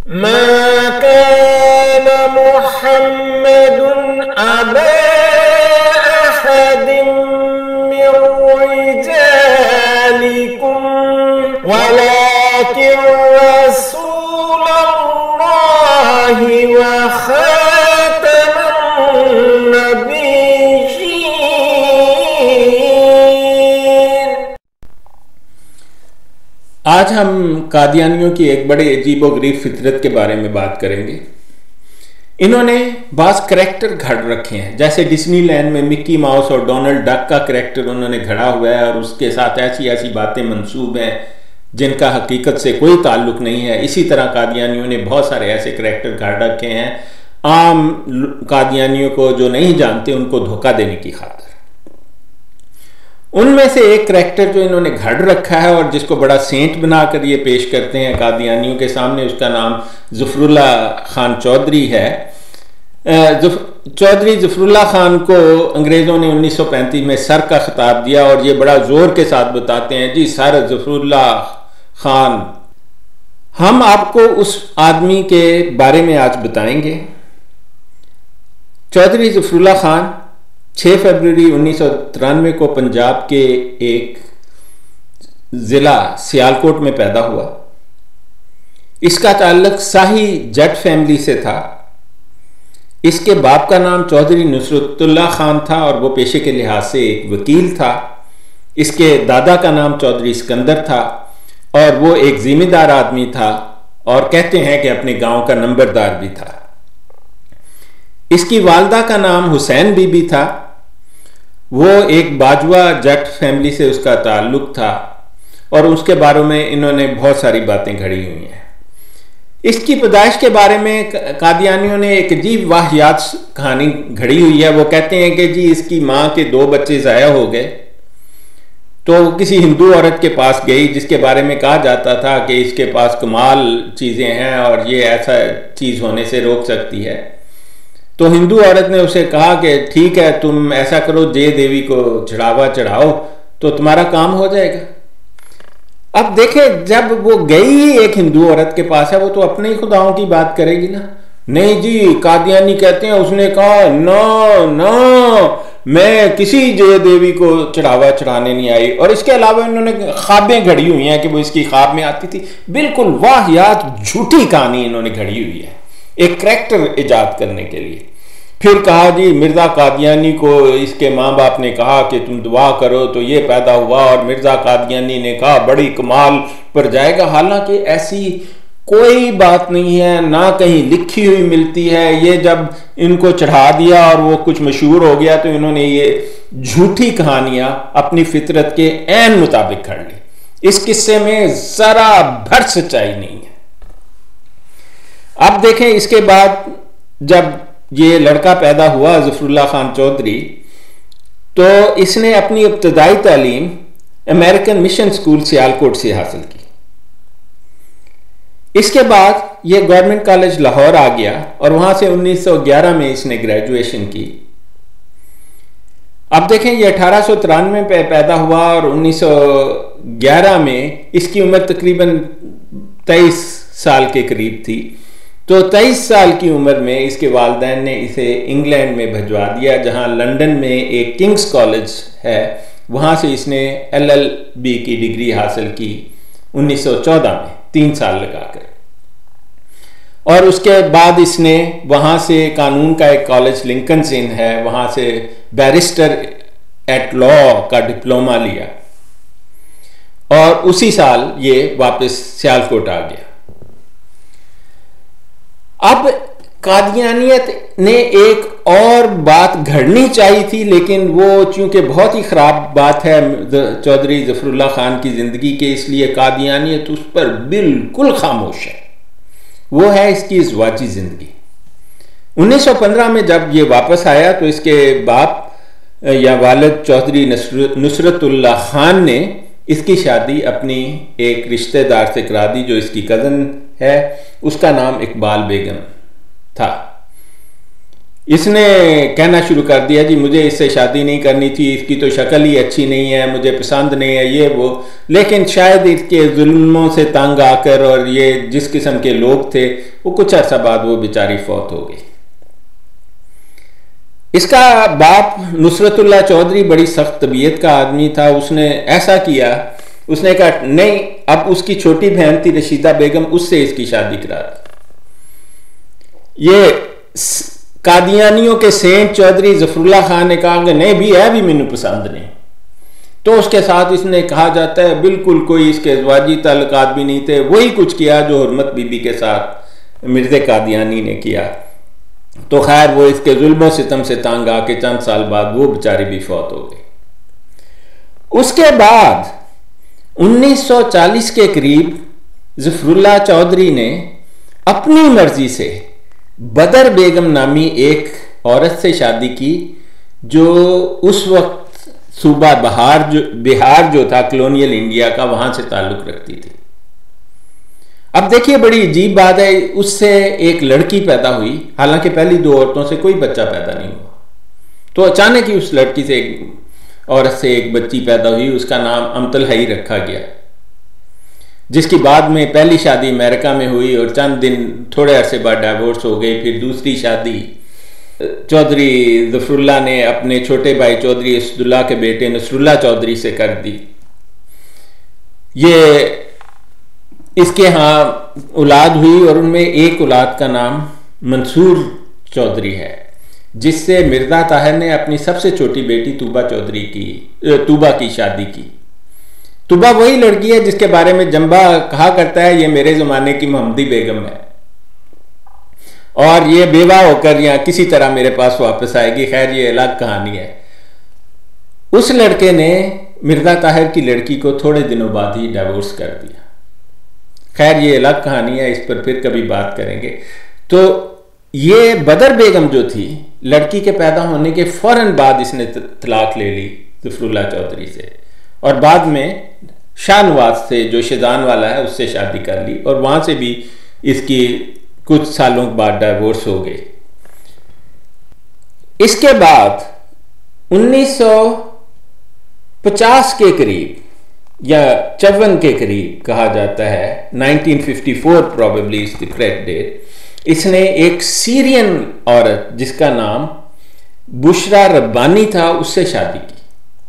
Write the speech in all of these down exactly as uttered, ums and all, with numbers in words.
मा कान मुहम्मदुन अबा अहदिम मिर रिजालिकुम वलाकिन रसूलल्लाहि व खातमुन नबिय्यीन। आज हम कादियानियों की एक बड़े अजीबोगरीब फितरत के बारे में बात करेंगे। इन्होंने बास करैक्टर घड़ रखे हैं, जैसे डिज्नीलैंड में मिक्की माउस और डोनाल्ड डक का करैक्टर उन्होंने घड़ा हुआ है और उसके साथ ऐसी ऐसी बातें मंसूब हैं जिनका हकीकत से कोई ताल्लुक नहीं है। इसी तरह कादियानियों ने बहुत सारे ऐसे करैक्टर घड़ रखे हैं आम कादियानियों को जो नहीं जानते उनको धोखा देने की खातिर। उनमें से एक करैक्टर जो इन्होंने घड़ रखा है और जिसको बड़ा सेंट बनाकर ये पेश करते हैं कादियानियों के सामने, उसका नाम ज़फ़रुल्लाह खान चौधरी है। चौधरी ज़फ़रुल्लाह खान को अंग्रेज़ों ने उन्नीस सौ पैंतीस में सर का खिताब दिया और ये बड़ा ज़ोर के साथ बताते हैं, जी सर ज़फ़रुल्लाह खान। हम आपको उस आदमी के बारे में आज बताएंगे। चौधरी ज़फ़रुल्लाह खान छह फरवरी उन्नीस सौ तिरानवे को पंजाब के एक ज़िला सियालकोट में पैदा हुआ। इसका ताल्लुक शाही जट फैमिली से था। इसके बाप का नाम चौधरी नुसरतुल्लाह खान था और वो पेशे के लिहाज से एक वकील था। इसके दादा का नाम चौधरी सिकंदर था और वो एक जिम्मेदार आदमी था और कहते हैं कि अपने गांव का नंबरदार भी था। इसकी वालदा का नाम हुसैन बीबी था। वो एक बाजवा जट फैमिली से उसका ताल्लुक था और उसके बारे में इन्होंने बहुत सारी बातें घड़ी हुई हैं। इसकी पैदाइश के बारे में कादियानियों ने एक अजीब वाहियात कहानी घड़ी हुई है। वो कहते हैं कि जी इसकी माँ के दो बच्चे ज़ाया हो गए तो किसी हिंदू औरत के पास गई जिसके बारे में कहा जाता था कि इसके पास कमाल चीज़ें हैं और ये ऐसा चीज़ होने से रोक सकती है। तो हिंदू औरत ने उसे कहा कि ठीक है, तुम ऐसा करो, जय देवी को चढ़ावा चढ़ाओ तो तुम्हारा काम हो जाएगा। अब देखें, जब वो गई एक हिंदू औरत के पास है, वो तो अपने ही खुदाओं की बात करेगी ना। नहीं जी, कादियानी कहते हैं उसने कहा ना ना मैं किसी जय देवी को चढ़ावा चढ़ाने नहीं आई। और इसके अलावा इन्होंने ख्वाबें घड़ी हुई हैं कि वो इसकी ख्वाब में आती थी। बिल्कुल वाहियात झूठी कहानी इन्होंने घड़ी हुई है एक करैक्टर इजाद करने के लिए। फिर कहा जी मिर्ज़ा कादियानी को इसके माँ बाप ने कहा कि तुम दुआ करो तो ये पैदा हुआ और मिर्ज़ा कादियानी ने कहा बड़ी कमाल पर जाएगा। हालांकि ऐसी कोई बात नहीं है, ना कहीं लिखी हुई मिलती है। ये जब इनको चढ़ा दिया और वो कुछ मशहूर हो गया तो इन्होंने ये झूठी कहानियां अपनी फितरत के ऐन मुताबिक कर ली। इस किस्से में जरा भर सच्चाई नहीं है। अब देखें, इसके बाद जब ये लड़का पैदा हुआ ज़फ़रुल्लाह खान चौधरी, तो इसने अपनी इब्तदाई तालीम अमेरिकन मिशन स्कूल सियालकोट से हासिल की। इसके बाद ये गवर्नमेंट कॉलेज लाहौर आ गया और वहां से उन्नीस सौ ग्यारह में इसने ग्रेजुएशन की। अब देखें, ये अठारह सौ तिरानवे पे पैदा हुआ और उन्नीस सौ ग्यारह में इसकी उम्र तकरीबन तेईस साल के करीब थी। तो तेईस साल की उम्र में इसके वालिदैन ने इसे इंग्लैंड में भिजवा दिया, जहां लंदन में एक किंग्स कॉलेज है, वहां से इसने एल एल बी की डिग्री हासिल की उन्नीस सौ चौदह में, तीन साल लगाकर। और उसके बाद इसने वहां से कानून का एक कॉलेज लिंकन्स इन है, वहां से बैरिस्टर एट लॉ का डिप्लोमा लिया और उसी साल ये वापस सियालकोट आ गया। अब कादियानियत ने एक और बात घड़नी चाहिए थी, लेकिन वो चूंकि बहुत ही ख़राब बात है चौधरी ज़फ़रुल्लाह खान की ज़िंदगी के, इसलिए कादियानियत उस पर बिल्कुल खामोश है। वो है इसकी ज़वाजी ज़िंदगी। उन्नीस सौ पंद्रह में जब ये वापस आया तो इसके बाप या वालिद चौधरी नुसरतुल्लाह खान ने इसकी शादी अपनी एक रिश्तेदार से करा दी जो इसकी कज़न है, उसका नाम इकबाल बेगम था। इसने कहना शुरू कर दिया जी मुझे इससे शादी नहीं करनी थी, इसकी तो शक्ल ही अच्छी नहीं है, मुझे पसंद नहीं है, ये वो। लेकिन शायद इसके जुल्मों से तंग आकर और ये जिस किस्म के लोग थे, वो कुछ अर्सा बाद वो बेचारी फौत हो गई। इसका बाप नुसरतुल्लाह चौधरी बड़ी सख्त तबीयत का आदमी था। उसने ऐसा किया, उसने कहा नहीं, अब उसकी छोटी बहन थी रशीदा बेगम, उससे इसकी शादी करा दी। ये कादियानियों के सेंट चौधरी जफरुल्लाह खान ने कहा कि नहीं भी है भी मैनू पसंद नहीं, तो उसके साथ इसने कहा जाता है बिल्कुल कोई इसके अज़वाजी ताल्लुकात भी नहीं थे। वही कुछ किया जो हुर्मत बीबी के साथ मिर्ज़े कादियानी ने किया। तो खैर वो इसके जुल्मों सितम से तंग आके चंद साल बाद वो बेचारी भी फौत हो गई। उसके बाद उन्नीस सौ चालीस के करीब जफरुल्लाह चौधरी ने अपनी मर्जी से बदर बेगम नामी एक औरत से शादी की, जो उस वक्त सूबा बिहार जो बिहार जो था कॉलोनियल इंडिया का, वहां से ताल्लुक रखती थी। अब देखिए बड़ी अजीब बात है, उससे एक लड़की पैदा हुई, हालांकि पहली दो औरतों से कोई बच्चा पैदा नहीं हुआ। तो अचानक ही उस लड़की से एक औरत से एक बच्ची पैदा हुई, उसका नाम अमतल हई रखा गया, जिसकी बाद में पहली शादी अमेरिका में हुई और चंद दिन थोड़े अरसे बाद डाइवोर्स हो गई। फिर दूसरी शादी चौधरी जफरुल्लाह ने अपने छोटे भाई चौधरी असदुल्लाह के बेटे नसरुल्लाह चौधरी से कर दी। ये इसके यहाँ औलाद हुई और उनमें एक औलाद का नाम मंसूर चौधरी है, जिससे मिर्ज़ा ताहिर ने अपनी सबसे छोटी बेटी तूबा चौधरी की तूबा की शादी की। तूबा वही लड़की है जिसके बारे में जंबा कहा करता है ये मेरे ज़माने की मोहम्मदी बेगम है और ये बेवा होकर या किसी तरह मेरे पास वापस आएगी। खैर ये अलग कहानी है। उस लड़के ने मिर्ज़ा ताहिर की लड़की को थोड़े दिनों बाद ही डाइवोर्स कर दिया। खैर ये अलग कहानी है, इस पर फिर कभी बात करेंगे। तो ये बदर बेगम जो थी, लड़की के पैदा होने के फौरन बाद इसने तलाक ले ली जफरुल्लाह चौधरी से और बाद में शाहनवाज से जो शेजान वाला है उससे शादी कर ली और वहां से भी इसकी कुछ सालों बाद डाइवोर्स हो गई। इसके बाद उन्नीस सौ पचास के करीब या चौवन के करीब कहा जाता है, nineteen fifty four probably is the correct date, इसने एक सीरियन औरत जिसका नाम बुशरा रब्बानी था उससे शादी की।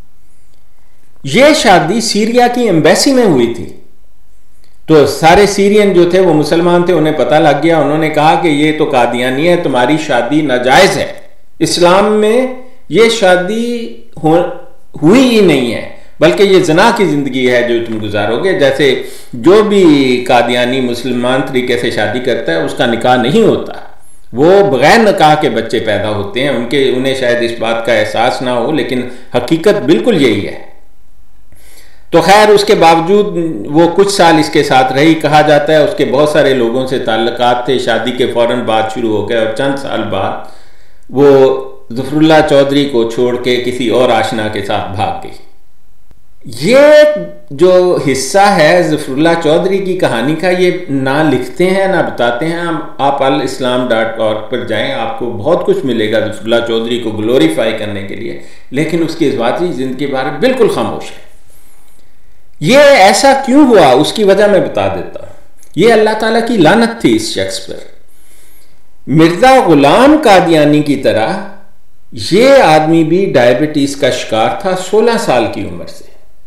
यह शादी सीरिया की एम्बेसी में हुई थी। तो सारे सीरियन जो थे वो मुसलमान थे, उन्हें पता लग गया। उन्होंने कहा कि ये तो कादियानी है, तुम्हारी शादी नाजायज है, इस्लाम में ये शादी हो, हुई ही नहीं है, बल्कि ये जना की जिंदगी है जो तुम गुजारोगे। जैसे जो भी कादियानी मुसलमान तरीके से शादी करता है उसका निकाह नहीं होता, वो बगैर निकाह के बच्चे पैदा होते हैं। उनके उन्हें शायद इस बात का एहसास ना हो, लेकिन हकीकत बिल्कुल यही है। तो खैर उसके बावजूद वो कुछ साल इसके साथ रही। कहा जाता है उसके बहुत सारे लोगों से ताल्लुकात थे, शादी के फौरन बाद शुरू हो गए और चंद साल बाद वो जफरुल्लाह चौधरी को छोड़ के किसी और आशना के साथ भाग गई। ये जो हिस्सा है जफरुल्लाह चौधरी की कहानी का, ये ना लिखते हैं ना बताते हैं। आप अल इस्लाम डॉट ऑर्ग पर जाएं, आपको बहुत कुछ मिलेगा जफरुल्लाह चौधरी को ग्लोरीफाई करने के लिए, लेकिन उसकी इज़्वाजी जिंदगी के बारे में बिल्कुल खामोश है। ये ऐसा क्यों हुआ उसकी वजह मैं बता देता हूं। ये अल्लाह ताला की लानत थी इस शख्स पर। मिर्जा गुलाम कादियानी की तरह ये आदमी भी डायबिटीज का शिकार था सोलह साल की उम्र से,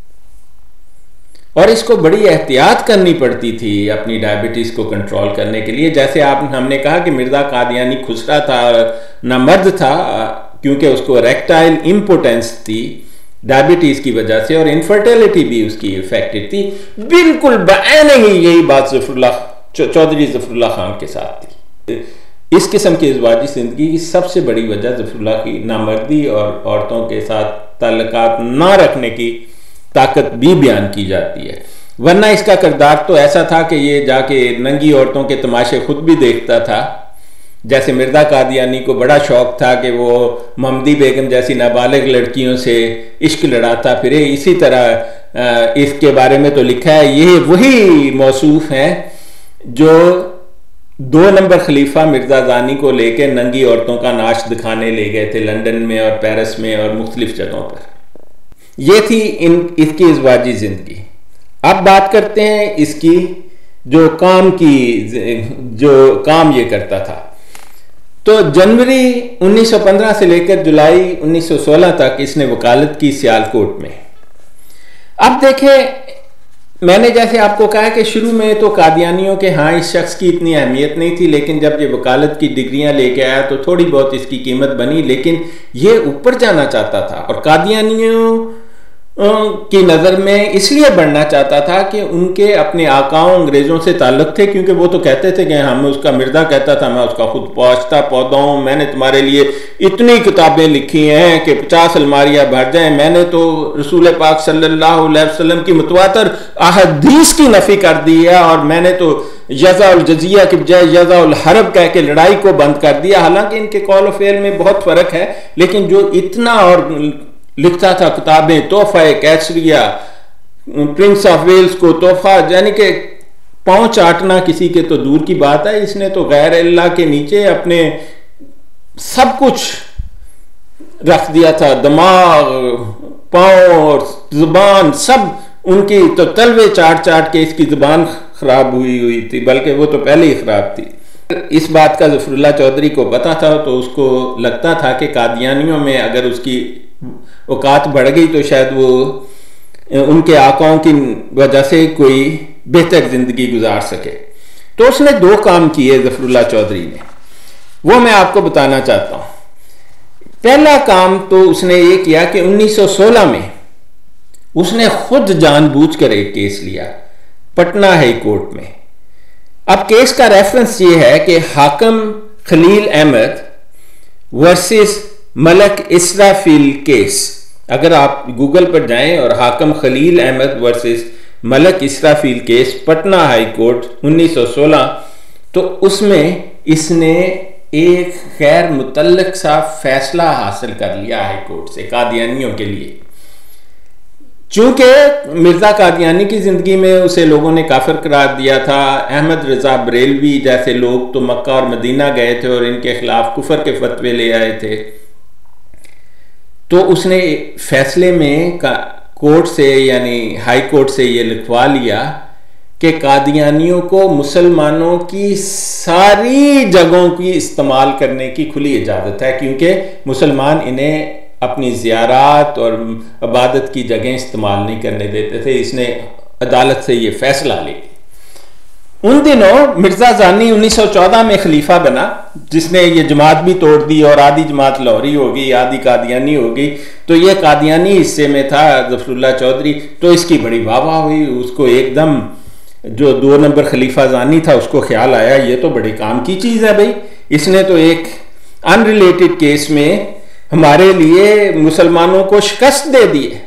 और इसको बड़ी एहतियात करनी पड़ती थी अपनी डायबिटीज को कंट्रोल करने के लिए। जैसे आप हमने कहा कि मिर्जा कादियानी खुसरा था, ना मर्द था, क्योंकि उसको रेक्टाइल इम्पोटेंस थी डायबिटीज की वजह से, और इनफर्टिलिटी भी उसकी इफेक्टेड थी। बिल्कुल बैन ही यही बात जफरुल्लाह चौधरी जफरुल्लाह खान के साथ थी। इस किस्म की इज़्वाजी जिंदगी की सबसे बड़ी वजह जफरुल्लाह की नामर्दी और औरतों के साथ ताल्लुकात ना रखने की ताकत भी बयान की जाती है। वरना इसका किरदार तो ऐसा था कि ये जाके नंगी औरतों के तमाशे खुद भी देखता था। जैसे मिर्जा कादियानी को बड़ा शौक था कि वो मोहम्मदी बेगम जैसी नाबालिग लड़कियों से इश्क लड़ाता फिरे। इसी तरह इसके बारे में तो लिखा है, ये वही मौसूफ हैं जो दो नंबर खलीफा मिर्जा जानी को लेकर नंगी औरतों का नाच दिखाने ले गए थे लंदन में और पेरिस में और मुख्तलिफ जगहों पर। यह थी इन इसकी इज़वाजी जिंदगी। अब बात करते हैं इसकी जो काम की जो काम ये करता था। तो जनवरी उन्नीस सौ पंद्रह से लेकर जुलाई उन्नीस सौ सोलह तक इसने वकालत की सियालकोट में। अब देखें, मैंने जैसे आपको कहा कि शुरू में तो कादियानियों के हाँ इस शख्स की इतनी अहमियत नहीं थी, लेकिन जब ये वकालत की डिग्रियां लेके आया तो थोड़ी बहुत इसकी कीमत बनी। लेकिन ये ऊपर जाना चाहता था और कादियानियों की नज़र में इसलिए बढ़ना चाहता था कि उनके अपने आकाओं अंग्रेज़ों से ताल्लुक़ थे, क्योंकि वो तो कहते थे कि हमें उसका मिर्जा कहता था मैं उसका खुद पहुँचता पौधा हूँ, मैंने तुम्हारे लिए इतनी किताबें लिखी हैं कि पचास अलमारियाँ भर जाएं, मैंने तो रसूल पाक सल्लल्लाहु अलैहि वसल्लम की मुतवातर अहदीस की नफ़ी कर दी है और मैंने तो यज़ाउल जज़िया की बजाय यज़ाउल हरब कह के लड़ाई को बंद कर दिया। हालांकि इनके कौल और फ़ेल में बहुत फ़र्क है, लेकिन जो इतना और लिखता था किताबें, तोहफा कैसरिया, प्रिंस ऑफ वेल्स को तोहफा, यानी कि पाँव चाटना किसी के तो दूर की बात है, इसने तो गैर अल्लाह के नीचे अपने सब कुछ रख दिया था, दिमाग, पाँव और जुबान सब उनकी तो तलवे चाट चाट के इसकी जुबान खराब हुई हुई थी, बल्कि वो तो पहले ही खराब थी। इस बात का ज़फ़रुल्लाह चौधरी को पता था, तो उसको लगता था कि कादियानियों में अगर उसकी औकात बढ़ गई तो शायद वो उनके आकाओं की वजह से कोई बेहतर जिंदगी गुजार सके। तो उसने दो काम किए ज़फ़रुल्लाह चौधरी ने, वो मैं आपको बताना चाहता हूँ। पहला काम तो उसने ये किया कि उन्नीस सौ सोलह में उसने खुद जानबूझकर एक केस लिया पटना हाई कोर्ट में। अब केस का रेफरेंस ये है कि हाकिम खलील अहमद वर्सेस मलक इसराफिल केस। अगर आप गूगल पर जाएं और Hakim Khalil Ahmad versus Malak Israfil case Patna high court उन्नीस सौ सोलह, तो उसमें इसने एक गैर मुतल्लक सा फैसला हासिल कर लिया हाई कोर्ट से कादियानियों के लिए। चूंकि मिर्जा कादियानी की जिंदगी में उसे लोगों ने काफिर करार दिया था, अहमद रजा बरेलवी जैसे लोग तो मक्का और मदीना गए थे और इनके खिलाफ कुफर के फतवे ले आए थे, तो उसने फैसले में कोर्ट से यानी हाई कोर्ट से ये लिखवा लिया कि कादियानियों को मुसलमानों की सारी जगहों की इस्तेमाल करने की खुली इजाज़त है, क्योंकि मुसलमान इन्हें अपनी ज़ियारात और इबादत की जगह इस्तेमाल नहीं करने देते थे। इसने अदालत से ये फैसला लिया। उन दिनों मिर्जा जानी उन्नीस सौ चौदह में खलीफा बना, जिसने ये जमात भी तोड़ दी और आधी जमात लाहौरी हो गई, आधी कादियानी हो गई। तो ये कादियानी हिस्से में था ज़फ़रुल्लाह चौधरी, तो इसकी बड़ी वाह वाह हुई। उसको एकदम जो दो नंबर खलीफा जानी था उसको ख्याल आया ये तो बड़े काम की चीज़ है भाई, इसने तो एक अनरिलेटेड केस में हमारे लिए मुसलमानों को शिकस्त दे दी है।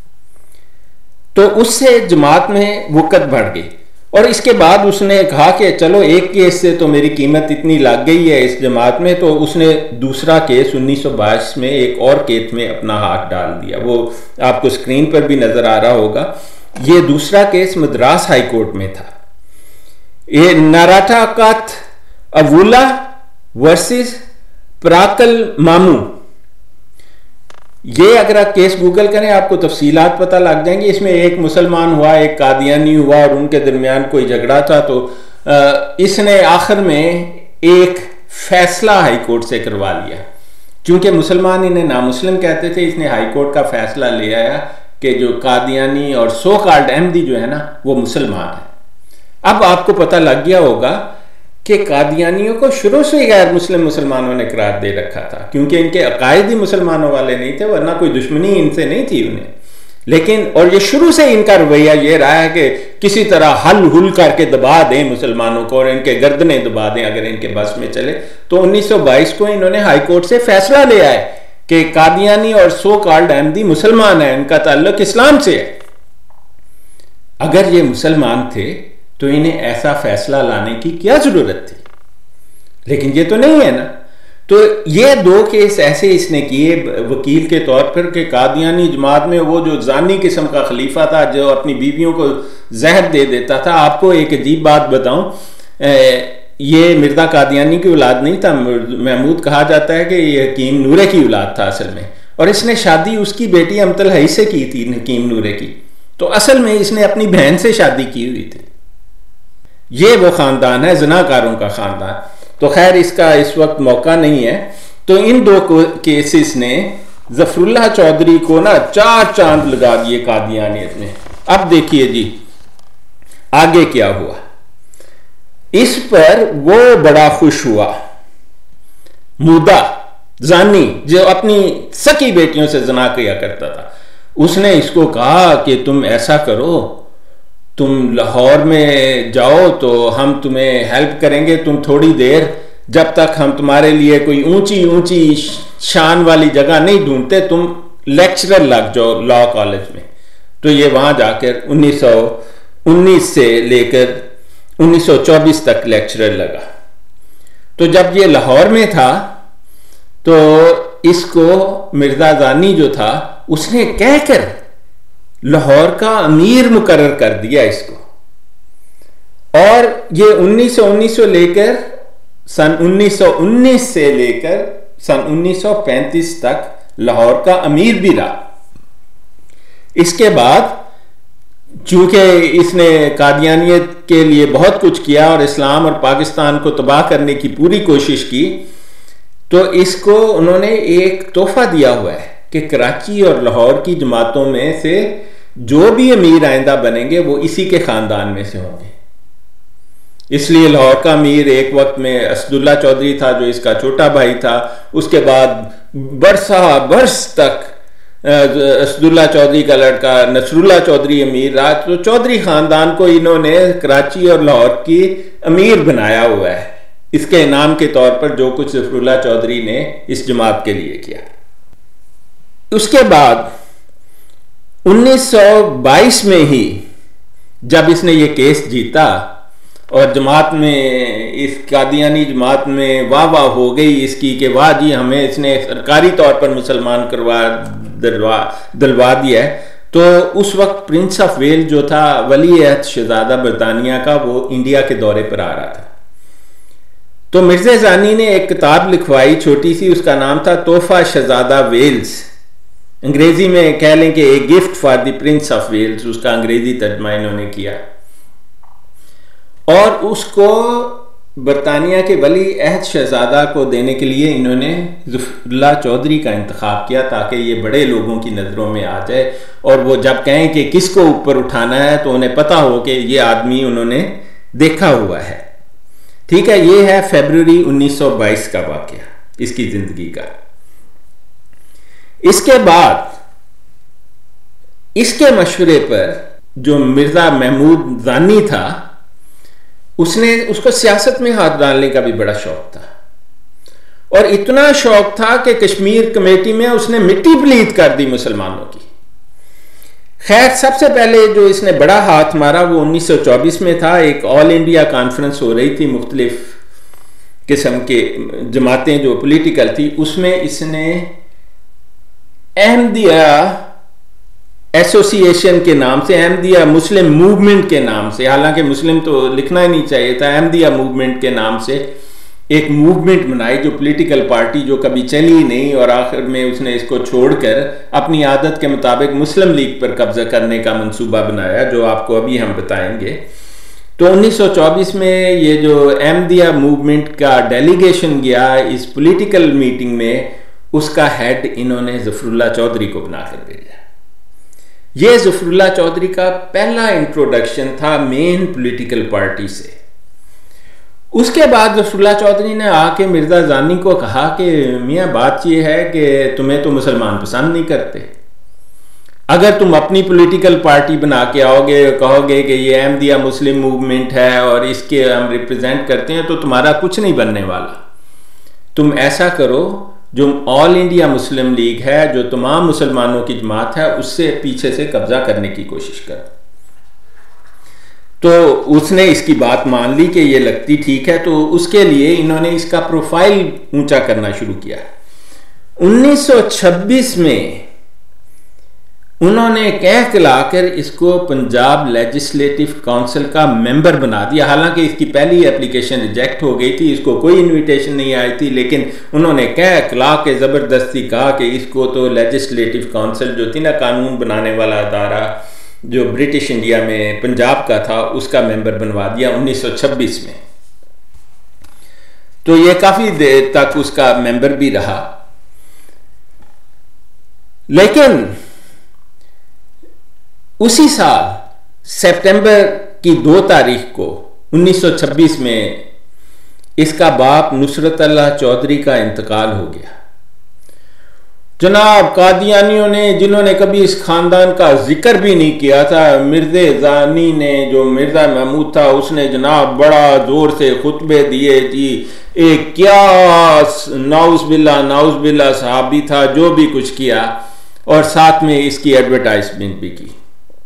तो उससे जमात में वक़्त बढ़ गई और इसके बाद उसने कहा कि चलो एक केस से तो मेरी कीमत इतनी लग गई है इस जमात में, तो उसने दूसरा केस उन्नीस सौ बाईस में एक और केस में अपना हाथ डाल दिया। वो आपको स्क्रीन पर भी नजर आ रहा होगा। ये दूसरा केस मद्रास हाई कोर्ट में था। ये नाराटाकात अवुला वर्सेस प्राकल मामू। ये अगर आप केस गूगल करें आपको तफसीलात पता लग जाएंगी। इसमें एक मुसलमान हुआ, एक कादियानी हुआ और उनके दरमियान कोई झगड़ा था। तो इसने आखिर में एक फैसला हाई कोर्ट से करवा लिया। क्योंकि मुसलमान इन्हें नामुस्लिम कहते थे, इसने हाई कोर्ट का फैसला ले आया कि जो कादियानी और सो कॉल्ड अहमदी जो है ना वो मुसलमान है। अब आपको पता लग गया होगा कि कादियानियों को शुरू से ही गैर मुस्लिम मुसलमानों ने करार दे रखा था, क्योंकि इनके अकायद ही मुसलमानों वाले नहीं थे, वरना कोई दुश्मनी इनसे नहीं थी उन्हें। लेकिन और ये शुरू से इनका रवैया ये रहा है कि किसी तरह हल हुल करके दबा दें मुसलमानों को और इनके गर्दनें दबा दें अगर इनके बस में चले। तो उन्नीस सौ बाईस को इन्होंने हाई कोर्ट से फैसला ले आए कि कादियानी और सो कॉल्ड अहमदी मुसलमान है, इनका ताल्लुक इस्लाम से है। अगर ये मुसलमान थे तो इन्हें ऐसा फैसला लाने की क्या जरूरत थी, लेकिन ये तो नहीं है ना। तो ये दो केस ऐसे इसने किए वकील के तौर पर कि कादियानी जमात में वो जो जानी किस्म का खलीफा था जो अपनी बीवियों को जहर दे देता था। आपको एक अजीब बात बताऊं, ये मिर्जा कादियानी की औलाद नहीं था। महमूद कहा जाता है कि ये हकीम नूरे की औलाद था असल में, और इसने शादी उसकी बेटी अमतल हई से की थी, हकीम नूरे की। तो असल में इसने अपनी बहन से शादी की हुई थी। ये वो ख़ानदान है, ज़नाकारों का ख़ानदान। तो खैर इसका इस वक्त मौका नहीं है। तो इन दो केसेस ने ज़फ़रुल्लाह चौधरी को ना चार चांद लगा दिए कादियानियत में। अब देखिए जी आगे क्या हुआ। इस पर वो बड़ा खुश हुआ, मुदा जानी जो अपनी सकी बेटियों से जना किया करता था, उसने इसको कहा कि तुम ऐसा करो, तुम लाहौर में जाओ तो हम तुम्हें हेल्प करेंगे, तुम थोड़ी देर जब तक हम तुम्हारे लिए कोई ऊंची ऊंची शान वाली जगह नहीं ढूंढते, तुम लेक्चरर लग जाओ लॉ कॉलेज में। तो ये वहां जाकर उन्नीस सौ उन्नीस से लेकर उन्नीस सौ चौबीस तक लेक्चरर लगा। तो जब ये लाहौर में था तो इसको मिर्जा जानी जो था उसने कहकर लाहौर का अमीर मुकर्रर कर दिया इसको। और ये उन्नीस सौ उन्नीस से लेकर सन उन्नीस सौ उन्नीस से लेकर सन उन्नीस सौ पैंतीस तक लाहौर का अमीर भी रहा। इसके बाद चूंकि इसने कादियानियत के लिए बहुत कुछ किया और इस्लाम और पाकिस्तान को तबाह करने की पूरी कोशिश की, तो इसको उन्होंने एक तोहफा दिया हुआ है कि कराची और लाहौर की जमातों में से जो भी अमीर आइंदा बनेंगे वो इसी के खानदान में से होंगे। इसलिए लाहौर का अमीर एक वक्त में असदुल्ला चौधरी था जो इसका छोटा भाई था। उसके बाद बरसा बरस तक असदुल्ला चौधरी का लड़का नसरुल्ला चौधरी अमीर रहा। तो चौधरी खानदान को इन्होंने कराची और लाहौर की अमीर बनाया हुआ है इसके इनाम के तौर पर जो कुछ ज़फ़रुल्लाह चौधरी ने इस जमात के लिए किया। उसके बाद उन्नीस सौ बाईस में ही जब इसने ये केस जीता और जमात में, इस कादियानी जमात में वाह वाह हो गई इसकी कि वाह जी हमें इसने सरकारी तौर पर मुसलमान करवा दिलवा दिलवा दिया है, तो उस वक्त प्रिंस ऑफ वेल जो था वली अहद शहजादा बरतानिया का, वो इंडिया के दौरे पर आ रहा था। तो मिर्ज़ा जानी ने एक किताब लिखवाई छोटी सी, उसका नाम था तोहफा शहजादा वेल्स। अंग्रेजी में कह लें कि a gift for the prince of Wales, उसका अंग्रेजी तर्जमा इन्होंने किया। और उसको बरतानिया के वली अहद शहजादा को देने के लिए इन्होंने ज़फ़रुल्लाह चौधरी का इंतखाब किया ताकि ये बड़े लोगों की नज़रों में आ जाए और वो जब कहें कि किसको ऊपर उठाना है तो उन्हें पता हो कि ये आदमी उन्होंने देखा हुआ है। ठीक है, ये है फरवरी उन्नीस सौ बाईस का वाक़या इसकी जिंदगी का। इसके बाद इसके मशवरे पर जो मिर्जा महमूद जानी था उसने उसको सियासत में हाथ डालने का भी बड़ा शौक था, और इतना शौक था कि कश्मीर कमेटी में उसने मिट्टी पलीत कर दी मुसलमानों की। खैर सबसे पहले जो इसने बड़ा हाथ मारा वो उन्नीस सौ चौबीस में था। एक ऑल इंडिया कॉन्फ्रेंस हो रही थी, मुख्तलिफ किस्म के जमातें जो पॉलिटिकल थी, उसमें इसने अहमदिया एसोसिएशन के नाम से, अहमदिया मुस्लिम मूवमेंट के नाम से, हालांकि मुस्लिम तो लिखना ही नहीं चाहिए था, अहमदिया मूवमेंट के नाम से एक मूवमेंट बनाई जो पॉलिटिकल पार्टी जो कभी चली नहीं, और आखिर में उसने इसको छोड़कर अपनी आदत के मुताबिक मुस्लिम लीग पर कब्जा करने का मंसूबा बनाया जो आपको अभी हम बताएंगे। तो उन्नीस सौ चौबीस में ये जो अहमदिया मूवमेंट का डेलीगेशन गया इस पॉलिटिकल मीटिंग में, उसका हेड इन्होंने ज़फ़रुल्लाह चौधरी को बनाकर भेजा। ये ज़फ़रुल्लाह चौधरी का पहला इंट्रोडक्शन था मेन पॉलिटिकल पार्टी से। उसके बाद ज़फ़रुल्लाह चौधरी ने आके मिर्ज़ा जानी को कहा कि मियाँ बात ये है कि तुम्हें तो मुसलमान पसंद नहीं करते, अगर तुम अपनी पॉलिटिकल पार्टी बना के आओगे, कहोगे कि ये अहमदिया मुस्लिम मूवमेंट है और इसके हम रिप्रेजेंट करते हैं, तो तुम्हारा कुछ नहीं बनने वाला। तुम ऐसा करो, जो ऑल इंडिया मुस्लिम लीग है, जो तमाम मुसलमानों की जमात है, उससे पीछे से कब्जा करने की कोशिश करो। तो उसने इसकी बात मान ली कि ये लगती ठीक है, तो उसके लिए इन्होंने इसका प्रोफाइल ऊंचा करना शुरू किया। उन्नीस सौ छब्बीस में उन्होंने कह खिलाकर इसको पंजाब लेजिस्लेटिव काउंसिल का मेंबर बना दिया। हालांकि इसकी पहली एप्लीकेशन रिजेक्ट हो गई थी, इसको कोई इनविटेशन नहीं आई थी, लेकिन उन्होंने कह खिला के ज़बरदस्ती कहा कि इसको तो लेजिस्लेटिव काउंसिल जो थी ना, कानून बनाने वाला अदारा जो ब्रिटिश इंडिया में पंजाब का था, उसका मेंबर बनवा दिया उन्नीस सौ छब्बीस में। तो ये काफ़ी देर तक उसका मेंबर भी रहा। लेकिन उसी साल सितंबर की दो तारीख को उन्नीस सौ छब्बीस में इसका बाप नुसरत अल्लाह चौधरी का इंतकाल हो गया। जनाब कादियानियों ने, जिन्होंने कभी इस खानदान का जिक्र भी नहीं किया था, मिर्ज़े ज़ानी ने, जो मिर्ज़ा महमूद था, उसने जनाब बड़ा जोर से खुतबे दिए जी, एक क्या नाउज़ बिल्ला नाउज़ बिल्ला सहाबी था, जो भी कुछ किया, और साथ में इसकी एडवर्टाइजमेंट भी की।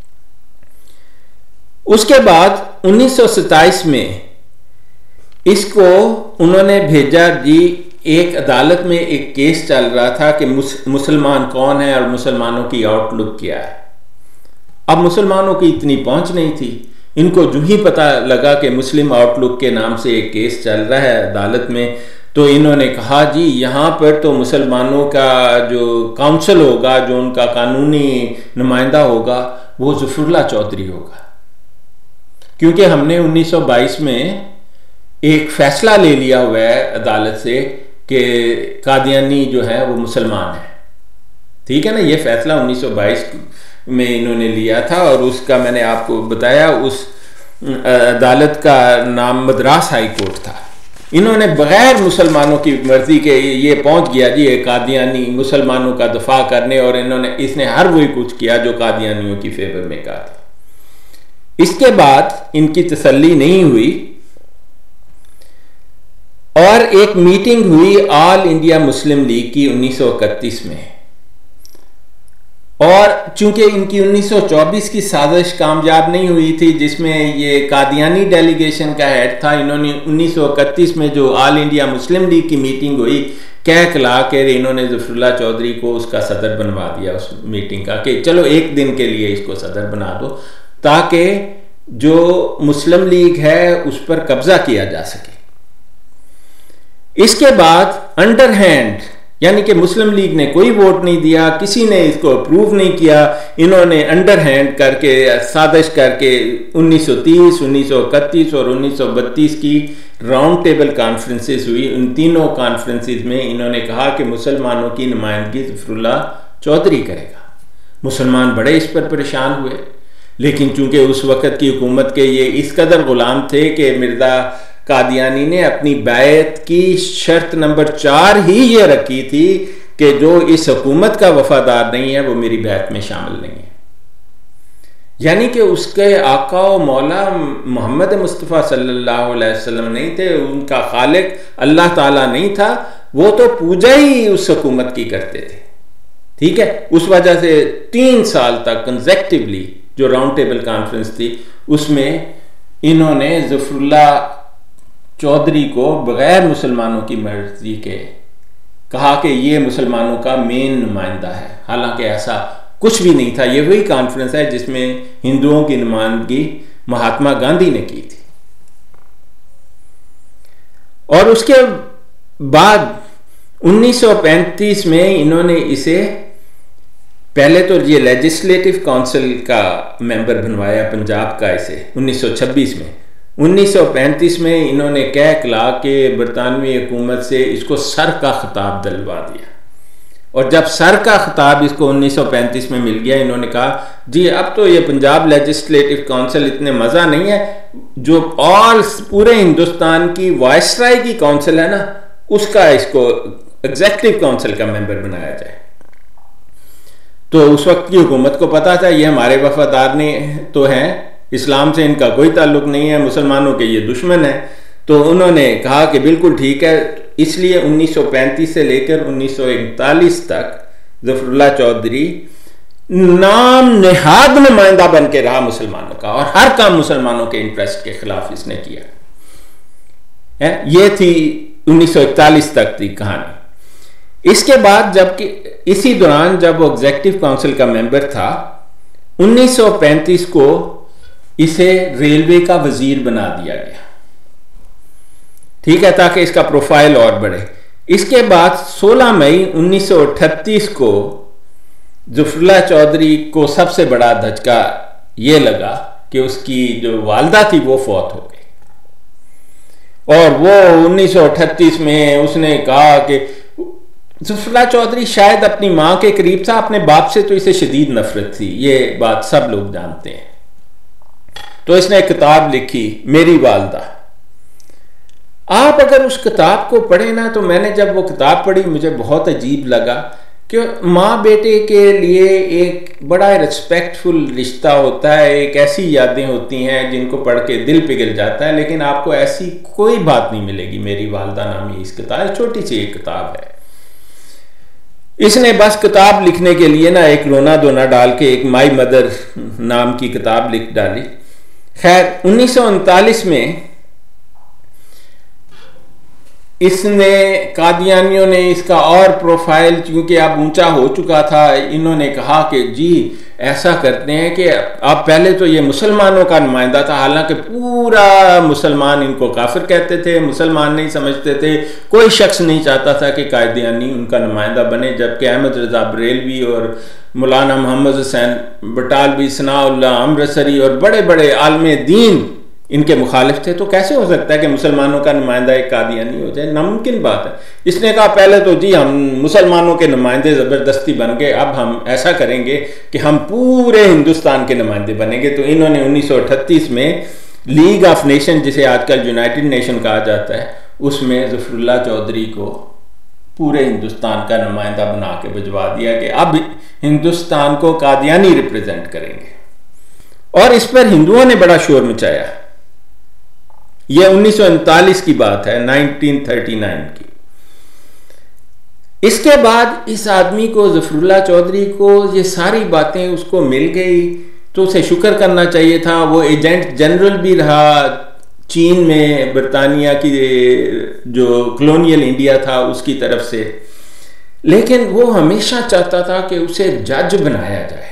उसके बाद उन्नीस सौ सत्ताईस में इसको उन्होंने भेजा जी, एक अदालत में एक केस चल रहा था कि मुस, मुसलमान कौन है और मुसलमानों की आउटलुक क्या है। अब मुसलमानों की इतनी पहुंच नहीं थी, इनको जो ही पता लगा कि मुस्लिम आउटलुक के नाम से एक केस चल रहा है अदालत में, तो इन्होंने कहा जी यहाँ पर तो मुसलमानों का जो काउंसिल होगा, जो उनका कानूनी नुमाइंदा होगा, वो ज़फ़रुल्लाह चौधरी होगा, क्योंकि हमने उन्नीस सौ बाईस में एक फैसला ले लिया हुआ है अदालत से कि कादियानी जो है वो मुसलमान है। ठीक है ना, ये फैसला उन्नीस सौ बाईस में इन्होंने लिया था, और उसका मैंने आपको बताया, उस अदालत का नाम मद्रास हाई कोर्ट था। इन्होंने बगैर मुसलमानों की मर्जी के ये पहुंच गया जी ये कादियानी मुसलमानों का दफा करने, और इन्होंने इसने हर वही कुछ किया जो कादियानियों की फेवर में कहा था। इसके बाद इनकी तसल्ली नहीं हुई और एक मीटिंग हुई ऑल इंडिया मुस्लिम लीग की उन्नीस सौ इकतीस में, और चूंकि इनकी उन्नीस सौ चौबीस की साजिश कामयाब नहीं हुई थी, जिसमें ये कादियानी डेलीगेशन का हेड था, इन्होंने उन्नीस सौ इकतीस में जो ऑल इंडिया मुस्लिम लीग की मीटिंग हुई, कह खिला के इन्होंने ज़फ़रुल्लाह चौधरी को उसका सदर बनवा दिया उस मीटिंग का, कि चलो एक दिन के लिए इसको सदर बना दो, ताकि जो मुस्लिम लीग है उस पर कब्जा किया जा सके। इसके बाद अंडर हैंड, यानी कि मुस्लिम लीग ने कोई वोट नहीं दिया, किसी ने इसको अप्रूव नहीं किया, इन्होंने अंडर हैंड करके साजिश करके उन्नीस सौ तीस, उन्नीस सौ इकतीस और उन्नीस सौ बत्तीस की राउंड टेबल कॉन्फ्रेंसेस हुई। उन तीनों कॉन्फ्रेंसेस में इन्होंने कहा कि मुसलमानों की नुमाइंदगी ज़फ़रुल्लाह चौधरी करेगा। मुसलमान बड़े इस पर परेशान हुए, लेकिन चूंकि उस वक़्त की हुकूमत के ये इस कदर गुलाम थे कि मिर्ज़ा कादियानी ने अपनी बैत की शर्त नंबर चार ही ये रखी थी कि जो इस हुकूमत का वफादार नहीं है वो मेरी बैत में शामिल नहीं है। यानी कि उसके आका व मौला मोहम्मद मुस्तफ़ा सल्लल्लाहु अलैहि वसल्लम नहीं थे, उनका खालिक अल्लाह ताला नहीं था, वो तो पूजा ही उस हुकूमत की करते थे। ठीक है, उस वजह से तीन साल तक कंसेक्टिवली जो राउंड टेबल कॉन्फ्रेंस थी उसमें इन्होंने ज़फ़रुल्लाह चौधरी को बगैर मुसलमानों की मर्जी के कहा कि ये मुसलमानों का मेन नुमाइंदा है, हालांकि ऐसा कुछ भी नहीं था। ये वही कॉन्फ्रेंस है जिसमें हिंदुओं की नुमाइंदगी महात्मा गांधी ने की थी। और उसके बाद उन्नीस सौ पैंतीस में इन्होंने इसे, पहले तो ये लेजिस्लेटिव काउंसिल का मेंबर बनवाया पंजाब का इसे उन्नीस सौ छब्बीस में। उन्नीस सौ पैंतीस में इन्होंने कह खिला के बरतानवी हुकूमत से इसको सर का खिताब दिलवा दिया, और जब सर का खिताब इसको उन्नीस सौ पैंतीस में मिल गया, इन्होंने कहा जी अब तो ये पंजाब लेजिस्लेटिव काउंसिल इतने मज़ा नहीं है, जो ऑल पूरे हिंदुस्तान की वायसराय की काउंसिल है ना, उसका इसको एग्जीक्यूटिव काउंसिल का मेंबर बनाया जाए। तो उस वक्त की हुकूमत को पता था ये हमारे वफादार ने तो हैं, इस्लाम से इनका कोई ताल्लुक नहीं है, मुसलमानों के ये दुश्मन है। तो उन्होंने कहा कि बिल्कुल ठीक है, इसलिए उन्नीस सौ पैंतीस से लेकर उन्नीस सौ इकतालीस तक ज़फ़रुल्लाह चौधरी नाम नेहाद नुमाइंदा बन के रहा मुसलमानों का, और हर काम मुसलमानों के इंटरेस्ट के खिलाफ इसने किया है। ये थी उन्नीस सौ इकतालीस तक थी कहानी। इसके बाद जबकि इसी दौरान जब वो एग्जीक्यूटिव काउंसिल का मेंबर था, उन्नीस सौ पैंतीस को इसे रेलवे का वजीर बना दिया गया, ठीक है, ताकि इसका प्रोफाइल और बढ़े। इसके बाद सोलह मई उन्नीस सौ अठतीस को ज़फ़रुल्लाह चौधरी को सबसे बड़ा धचका ये लगा कि उसकी जो वालदा थी वो फौत हो गई। और वो उन्नीस सौ अठतीस में उसने कहा कि ज़फ़रुल्लाह चौधरी शायद अपनी माँ के करीब था, अपने बाप से तो इसे शदीद नफरत थी, ये बात सब लोग जानते हैं। तो इसने एक किताब लिखी, मेरी वालदा। आप अगर उस किताब को पढ़े ना, तो मैंने जब वो किताब पढ़ी मुझे बहुत अजीब लगा कि माँ बेटे के लिए एक बड़ा रिस्पेक्टफुल रिश्ता होता है, एक ऐसी यादें होती हैं जिनको पढ़ के दिल पिघल जाता है, लेकिन आपको ऐसी कोई बात नहीं मिलेगी। मेरी वालदा नामी इस किताब, छोटी सी एक किताब है। इसने बस किताब लिखने के लिए ना एक रोना धोना डाल के एक माई मदर नाम की किताब लिख डाली। खैर उन्नीस सौ उनतालीस में इसने, कादियानियों ने इसका और प्रोफाइल क्योंकि अब ऊंचा हो चुका था, इन्होंने कहा कि जी ऐसा करते हैं कि अब पहले तो ये मुसलमानों का नुमाइंदा था, हालांकि पूरा मुसलमान इनको काफिर कहते थे, मुसलमान नहीं समझते थे, कोई शख्स नहीं चाहता था कि कादियानी उनका नुमाइंदा बने, जबकि अहमद रजा बरेलवी और मौलाना मोहम्मद हुसैन बटालवी, सनाउल्लाह अमृतसरी और बड़े बड़े आलमे दीन इनके मुखालिफ थे। तो कैसे हो सकता है कि मुसलमानों का नुमाइंदा एक कादियानी हो जाए? नामुमकिन बात है। इसने कहा पहले तो जी हम मुसलमानों के नुमाइंदे ज़बरदस्ती बन गए, अब हम ऐसा करेंगे कि हम पूरे हिंदुस्तान के नुमाइंदे बनेंगे। तो इन्होंने उन्नीस सौ अठतीस में लीग ऑफ नेशन, जिसे आजकल यूनाइटेड नेशन कहा जाता है, उसमें ज़फ़रुल्लाह चौधरी को पूरे हिंदुस्तान का नुमाइंदा बना के भिजवा दिया कि अब हिंदुस्तान को कादियानी रिप्रेजेंट करेंगे। और इस पर हिंदुओं ने बड़ा शोर मचाया। यह उन्नीस सौ उनतालीस की बात है, उन्नीस सौ उनतालीस की। इसके बाद इस आदमी को, ज़फ़रुल्लाह चौधरी को, ये सारी बातें उसको मिल गई तो उसे शुक्र करना चाहिए था। वो एजेंट जनरल भी रहा चीन में, बरतानिया की जो कॉलोनियल इंडिया था उसकी तरफ से, लेकिन वो हमेशा चाहता था कि उसे जज बनाया जाए।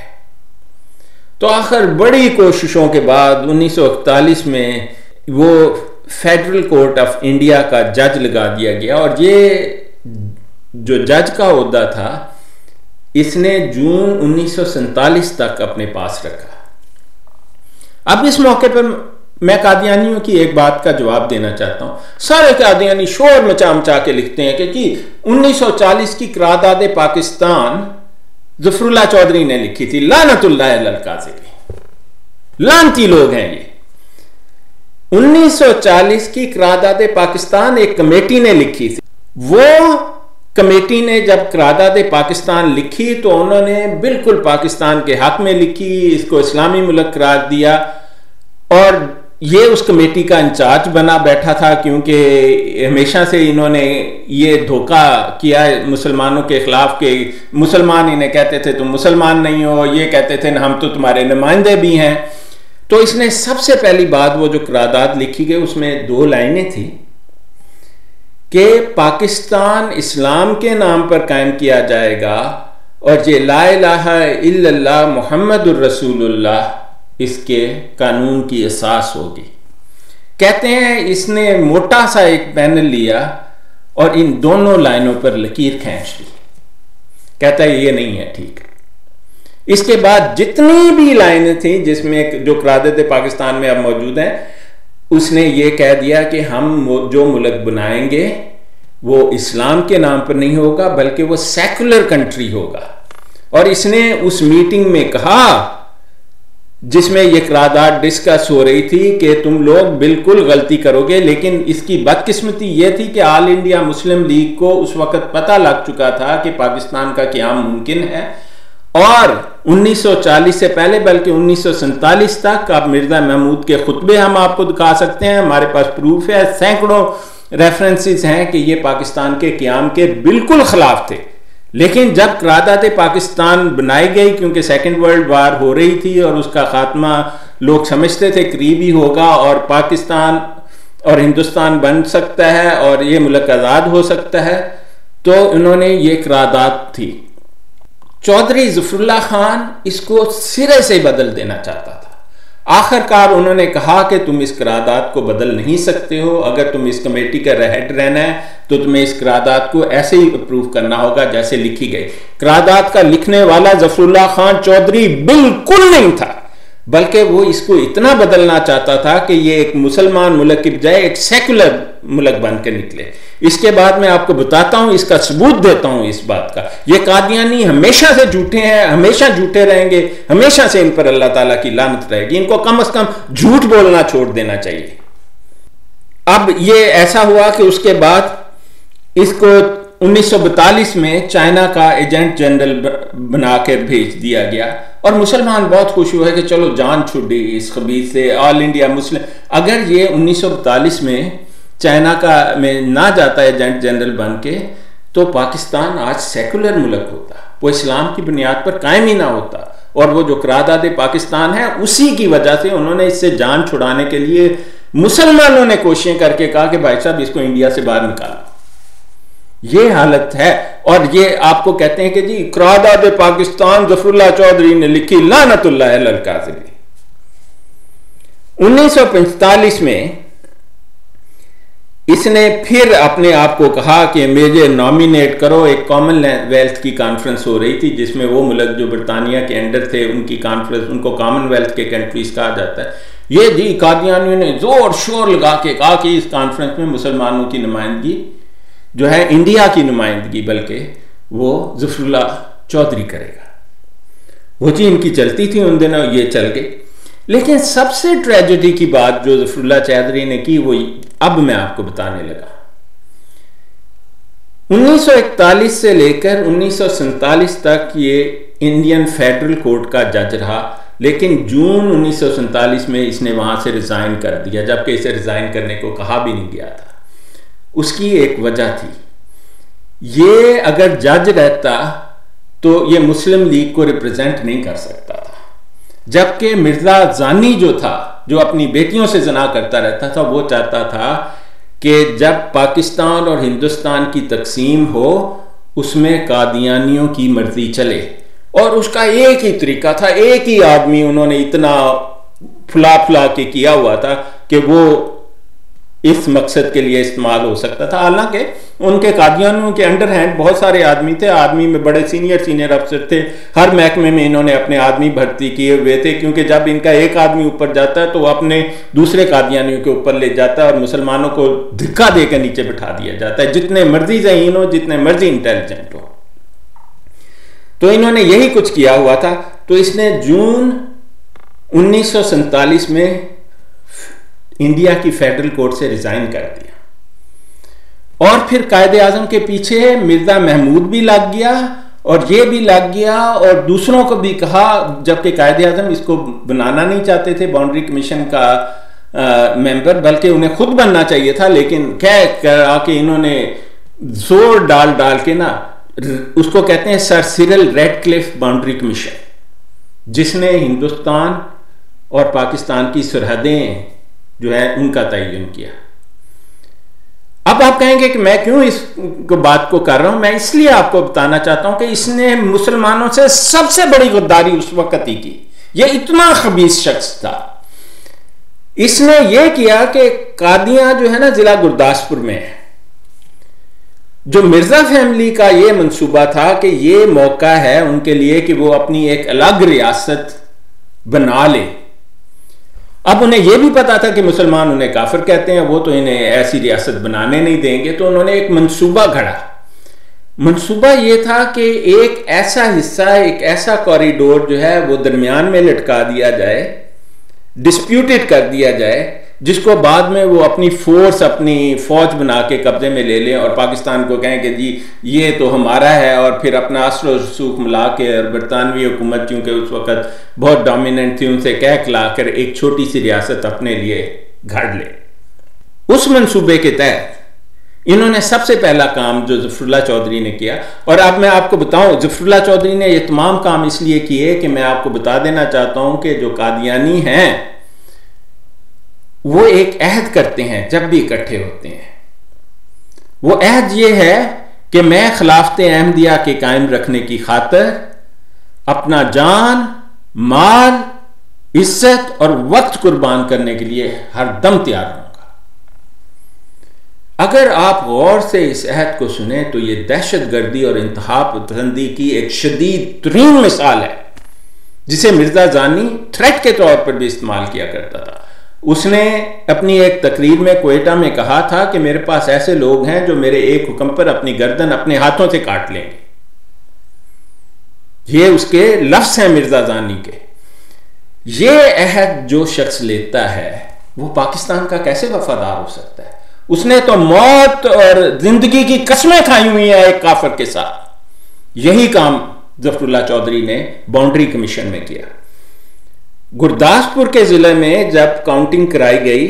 तो आखिर बड़ी कोशिशों के बाद उन्नीस सौ इकतालीस में वो फेडरल कोर्ट ऑफ इंडिया का जज लगा दिया गया। और ये जो जज का ओहदा था, इसने जून उन्नीस सौ सैंतालीस तक अपने पास रखा। अब इस मौके पर मैं कादियानियों की एक बात का जवाब देना चाहता हूं। सारे कादियानी शोर मचा मचा के लिखते हैं कि, कि उन्नीस सौ चालीस की करारदाद पाकिस्तान ज़फ़रुल्लाह चौधरी ने लिखी थी। लानतुल्लाह अलल काज़िबीन, लानती लोग हैं ये। उन्नीस सौ चालीस की करारदाद पाकिस्तान एक कमेटी ने लिखी थी। वो कमेटी ने जब करारदाद पाकिस्तान लिखी तो उन्होंने बिल्कुल पाकिस्तान के हक में लिखी, इसको इस्लामी मुल्क करार दिया। और ये उस कमेटी का इंचार्ज बना बैठा था, क्योंकि हमेशा से इन्होंने ये धोखा किया है मुसलमानों के खिलाफ के मुसलमान इन्हें कहते थे तुम मुसलमान नहीं हो, ये कहते थे हम तो तुम्हारे नुमाइंदे भी हैं। तो इसने सबसे पहली बात, वो जो करारदाद लिखी गई उसमें दो लाइनें थी कि पाकिस्तान इस्लाम के नाम पर कायम किया जाएगा और ये ला इलाहा इल्लल्लाह मुहम्मदुर रसूलुल्लाह इसके कानून की असास होगी। कहते हैं इसने मोटा सा एक पैनल लिया और इन दोनों लाइनों पर लकीर खींच ली। कहता है ये नहीं है ठीक। इसके बाद जितनी भी लाइनें थी जिसमें जो करारदाद पाकिस्तान में अब मौजूद हैं, उसने ये कह दिया कि हम जो मुल्क बनाएंगे वो इस्लाम के नाम पर नहीं होगा बल्कि वो सेकुलर कंट्री होगा। और इसने उस मीटिंग में कहा जिसमें यह करारदाद डिस्कस हो रही थी कि तुम लोग बिल्कुल गलती करोगे, लेकिन इसकी बदकिस्मती यह थी कि ऑल इंडिया मुस्लिम लीग को उस वक्त पता लग चुका था कि पाकिस्तान का क़याम मुमकिन है। और उन्नीस सौ चालीस से पहले बल्कि उन्नीस सौ सैंतालीस तक आप मिर्जा महमूद के खुतबे हम आपको दिखा सकते हैं, हमारे पास प्रूफ है, सैकड़ों रेफरेंसेस हैं कि ये पाकिस्तान के क़याम के बिल्कुल खिलाफ थे। लेकिन जब करारदाद पाकिस्तान बनाई गई, क्योंकि सेकेंड वर्ल्ड वार हो रही थी और उसका खात्मा लोग समझते थे करीबी होगा और पाकिस्तान और हिंदुस्तान बन सकता है और ये मुल्क आज़ाद हो सकता है, तो इन्होंने ये करारदाद थी। चौधरी ज़फ़रुल्लाह खान इसको सिरे से बदल देना चाहता था। आखिरकार उन्होंने कहा कि तुम इस करारदाद को बदल नहीं सकते हो, अगर तुम इस कमेटी का हेड रहना है तो तुम्हें इस करारदाद को ऐसे ही अप्रूव करना होगा जैसे लिखी गई। करारदाद का लिखने वाला ज़फ़रुल्लाह खान चौधरी बिल्कुल नहीं था, बल्कि वो इसको इतना बदलना चाहता था कि ये एक मुसलमान मुल्क की बजाय एक सेकुलर मुल्क बन के निकले। इसके बाद मैं आपको बताता हूं, इसका सबूत देता हूं इस बात का। ये कादियानी हमेशा से झूठे हैं, हमेशा झूठे रहेंगे, हमेशा से इन पर अल्लाह ताला की लानत रहेगी। इनको कम से कम झूठ बोलना छोड़ देना चाहिए। अब ये ऐसा हुआ कि उसके बाद इसको उन्नीस सौ बैतालीस में चाइना का एजेंट जनरल बनाकर भेज दिया गया और मुसलमान बहुत खुश हुए कि चलो जान छुड़ी इस खबीस से। ऑल इंडिया मुस्लिम, अगर ये उन्नीस सौ बैतालीस में चाइना का में ना जाता एजेंट जनरल बन के तो पाकिस्तान आज सेकुलर मुल्क होता, वो इस्लाम की बुनियाद पर कायम ही ना होता। और वो जो करारदाद पाकिस्तान है उसी की वजह से उन्होंने इससे जान छुड़ाने के लिए मुसलमानों ने कोशिशें करके कहा कि भाई साहब इसको इंडिया से बाहर निकालो। ये हालत है। और ये आपको कहते हैं कि जी करारदाद पाकिस्तान ज़फ़रुल्लाह चौधरी ने लिखी, लानतुल्लाह अलल काज़िबीन। उन्नीस सौ पैंतालीस में इसने फिर अपने आप को कहा कि मुझे नॉमिनेट करो। एक कॉमनवेल्थ की कॉन्फ्रेंस हो रही थी जिसमें वो मुल्क जो बरतानिया के अंडर थे उनकी कॉन्फ्रेंस, उनको कॉमनवेल्थ के कंट्रीज कहा जाता है। ये जी कादियानियों ने जोर शोर लगा के कहा कि इस कॉन्फ्रेंस में मुसलमानों की नुमाइंदगी जो है, इंडिया की नुमाइंदगी बल्कि वो ज़फ़रुल्लाह चौधरी करेगा। वो जी इनकी चलती थी उन दिनों, ये चल गई। लेकिन सबसे ट्रेजेडी की बात जो ज़फ़रुल्लाह चौधरी ने की वो अब मैं आपको बताने लगा। उन्नीस सौ इकतालीस से लेकर उन्नीस सौ सैंतालीस तक ये इंडियन फेडरल कोर्ट का जज रहा, लेकिन जून उन्नीस सौ सैंतालीस में इसने वहां से रिजाइन कर दिया, जबकि इसे रिजाइन करने को कहा भी नहीं गया था। उसकी एक वजह थी, ये अगर जज रहता तो ये मुस्लिम लीग को रिप्रेजेंट नहीं कर सकता था, जबकि मिर्जा जानी जो था, जो अपनी बेटियों से जना करता रहता था, वो चाहता था कि जब पाकिस्तान और हिंदुस्तान की तकसीम हो उसमें कादियानियों की मर्जी चले। और उसका एक ही तरीका था, एक ही आदमी उन्होंने इतना फुला फुला के किया हुआ था कि वो इस मकसद के लिए इस्तेमाल हो सकता था। हालांकि उनके कादियानियों के अंडर हैंड बहुत सारे आदमी थे, आदमी में बड़े सीनियर सीनियर अफसर थे, हर महकमे में इन्होंने अपने आदमी भर्ती किए हुए थे, क्योंकि जब इनका एक आदमी ऊपर जाता है तो वो अपने दूसरे कादियानियों के ऊपर ले जाता है और मुसलमानों को धिक्का देकर नीचे बिठा दिया जाता है, जितने मर्जी ज़हीन हो, जितने मर्जी इंटेलिजेंट हो। तो इन्होंने यही कुछ किया हुआ था। तो इसने जून उन्नीस सौ सैंतालीस में इंडिया की फेडरल कोर्ट से रिजाइन कर दिया और फिर कायदे आजम के पीछे मिर्जा महमूद भी लग गया और ये भी लग गया और दूसरों को भी कहा, जबकि कायदे आजम इसको बनाना नहीं चाहते थे बाउंड्री कमीशन का आ, मेंबर, बल्कि उन्हें खुद बनना चाहिए था। लेकिन कह करा कि इन्होंने जोर डाल डाल के ना, उसको कहते हैं sir Cyril Radcliffe boundary commission, जिसने हिंदुस्तान और पाकिस्तान की सरहदें जो है उनका तयन किया। अब आप कहेंगे कि मैं क्यों इस बात को कर रहा हूं, मैं इसलिए आपको बताना चाहता हूं कि इसने मुसलमानों से सबसे बड़ी गद्दारी उस वक्त ही की। यह इतना खबीस शख्स था। इसने यह किया कि कादियां जो है ना जिला गुरदासपुर में है, जो मिर्जा फैमिली का यह मंसूबा था कि यह मौका है उनके लिए कि वो अपनी एक अलग रियासत बना ले। अब उन्हें यह भी पता था कि मुसलमान उन्हें काफिर कहते हैं, वो तो इन्हें ऐसी रियासत बनाने नहीं देंगे, तो उन्होंने एक मंसूबा घड़ा। मंसूबा यह था कि एक ऐसा हिस्सा, एक ऐसा कॉरिडोर जो है वो दरमियान में लटका दिया जाए, डिस्प्यूटेड कर दिया जाए, जिसको बाद में वो अपनी फोर्स, अपनी फौज बना के कब्जे में ले लें और पाकिस्तान को कहें कि जी ये तो हमारा है, और फिर अपना असर रसूख मिला के और बरतानवी हुकूमत चूंकि उस वक़्त बहुत डोमिनेंट थी, उनसे कह कला कर एक छोटी सी रियासत अपने लिए घड़ ले। उस मंसूबे के तहत इन्होंने सबसे पहला काम जो ज़फ़रुल्लाह चौधरी ने किया, और अब मैं आपको बताऊं ज़फ़रुल्लाह चौधरी ने ये तमाम काम इसलिए किए कि मैं आपको बता देना चाहता हूं कि जो कादियानी हैं वो एक अहद करते हैं जब भी इकट्ठे होते हैं। वो अहद ये है कि मैं खिलाफत अहमदिया के कायम रखने की खातिर अपना जान, माल, इज्जत और वक्त कुर्बान करने के लिए हर दम तैयार रहूंगा। अगर आप गौर से इस अहद को सुने तो यह दहशत गर्दी और इंतहा पसंदी की एक शदीद तरीन मिसाल है, जिसे मिर्जा जानी थ्रेट के तौर पर भी इस्तेमाल किया करता था। उसने अपनी एक तकरीर में कोयटा में कहा था कि मेरे पास ऐसे लोग हैं जो मेरे एक हुक्म पर अपनी गर्दन अपने हाथों से काट लेंगे। ये उसके लफ्ज हैं मिर्जा जानी के। ये अहद जो शख्स लेता है वो पाकिस्तान का कैसे वफादार हो सकता है? उसने तो मौत और जिंदगी की कसमें खाई हुई है एक काफिर के साथ। यही काम जफरुल्लाह चौधरी ने बाउंड्री कमीशन में किया। गुरदासपुर के जिले में जब काउंटिंग कराई गई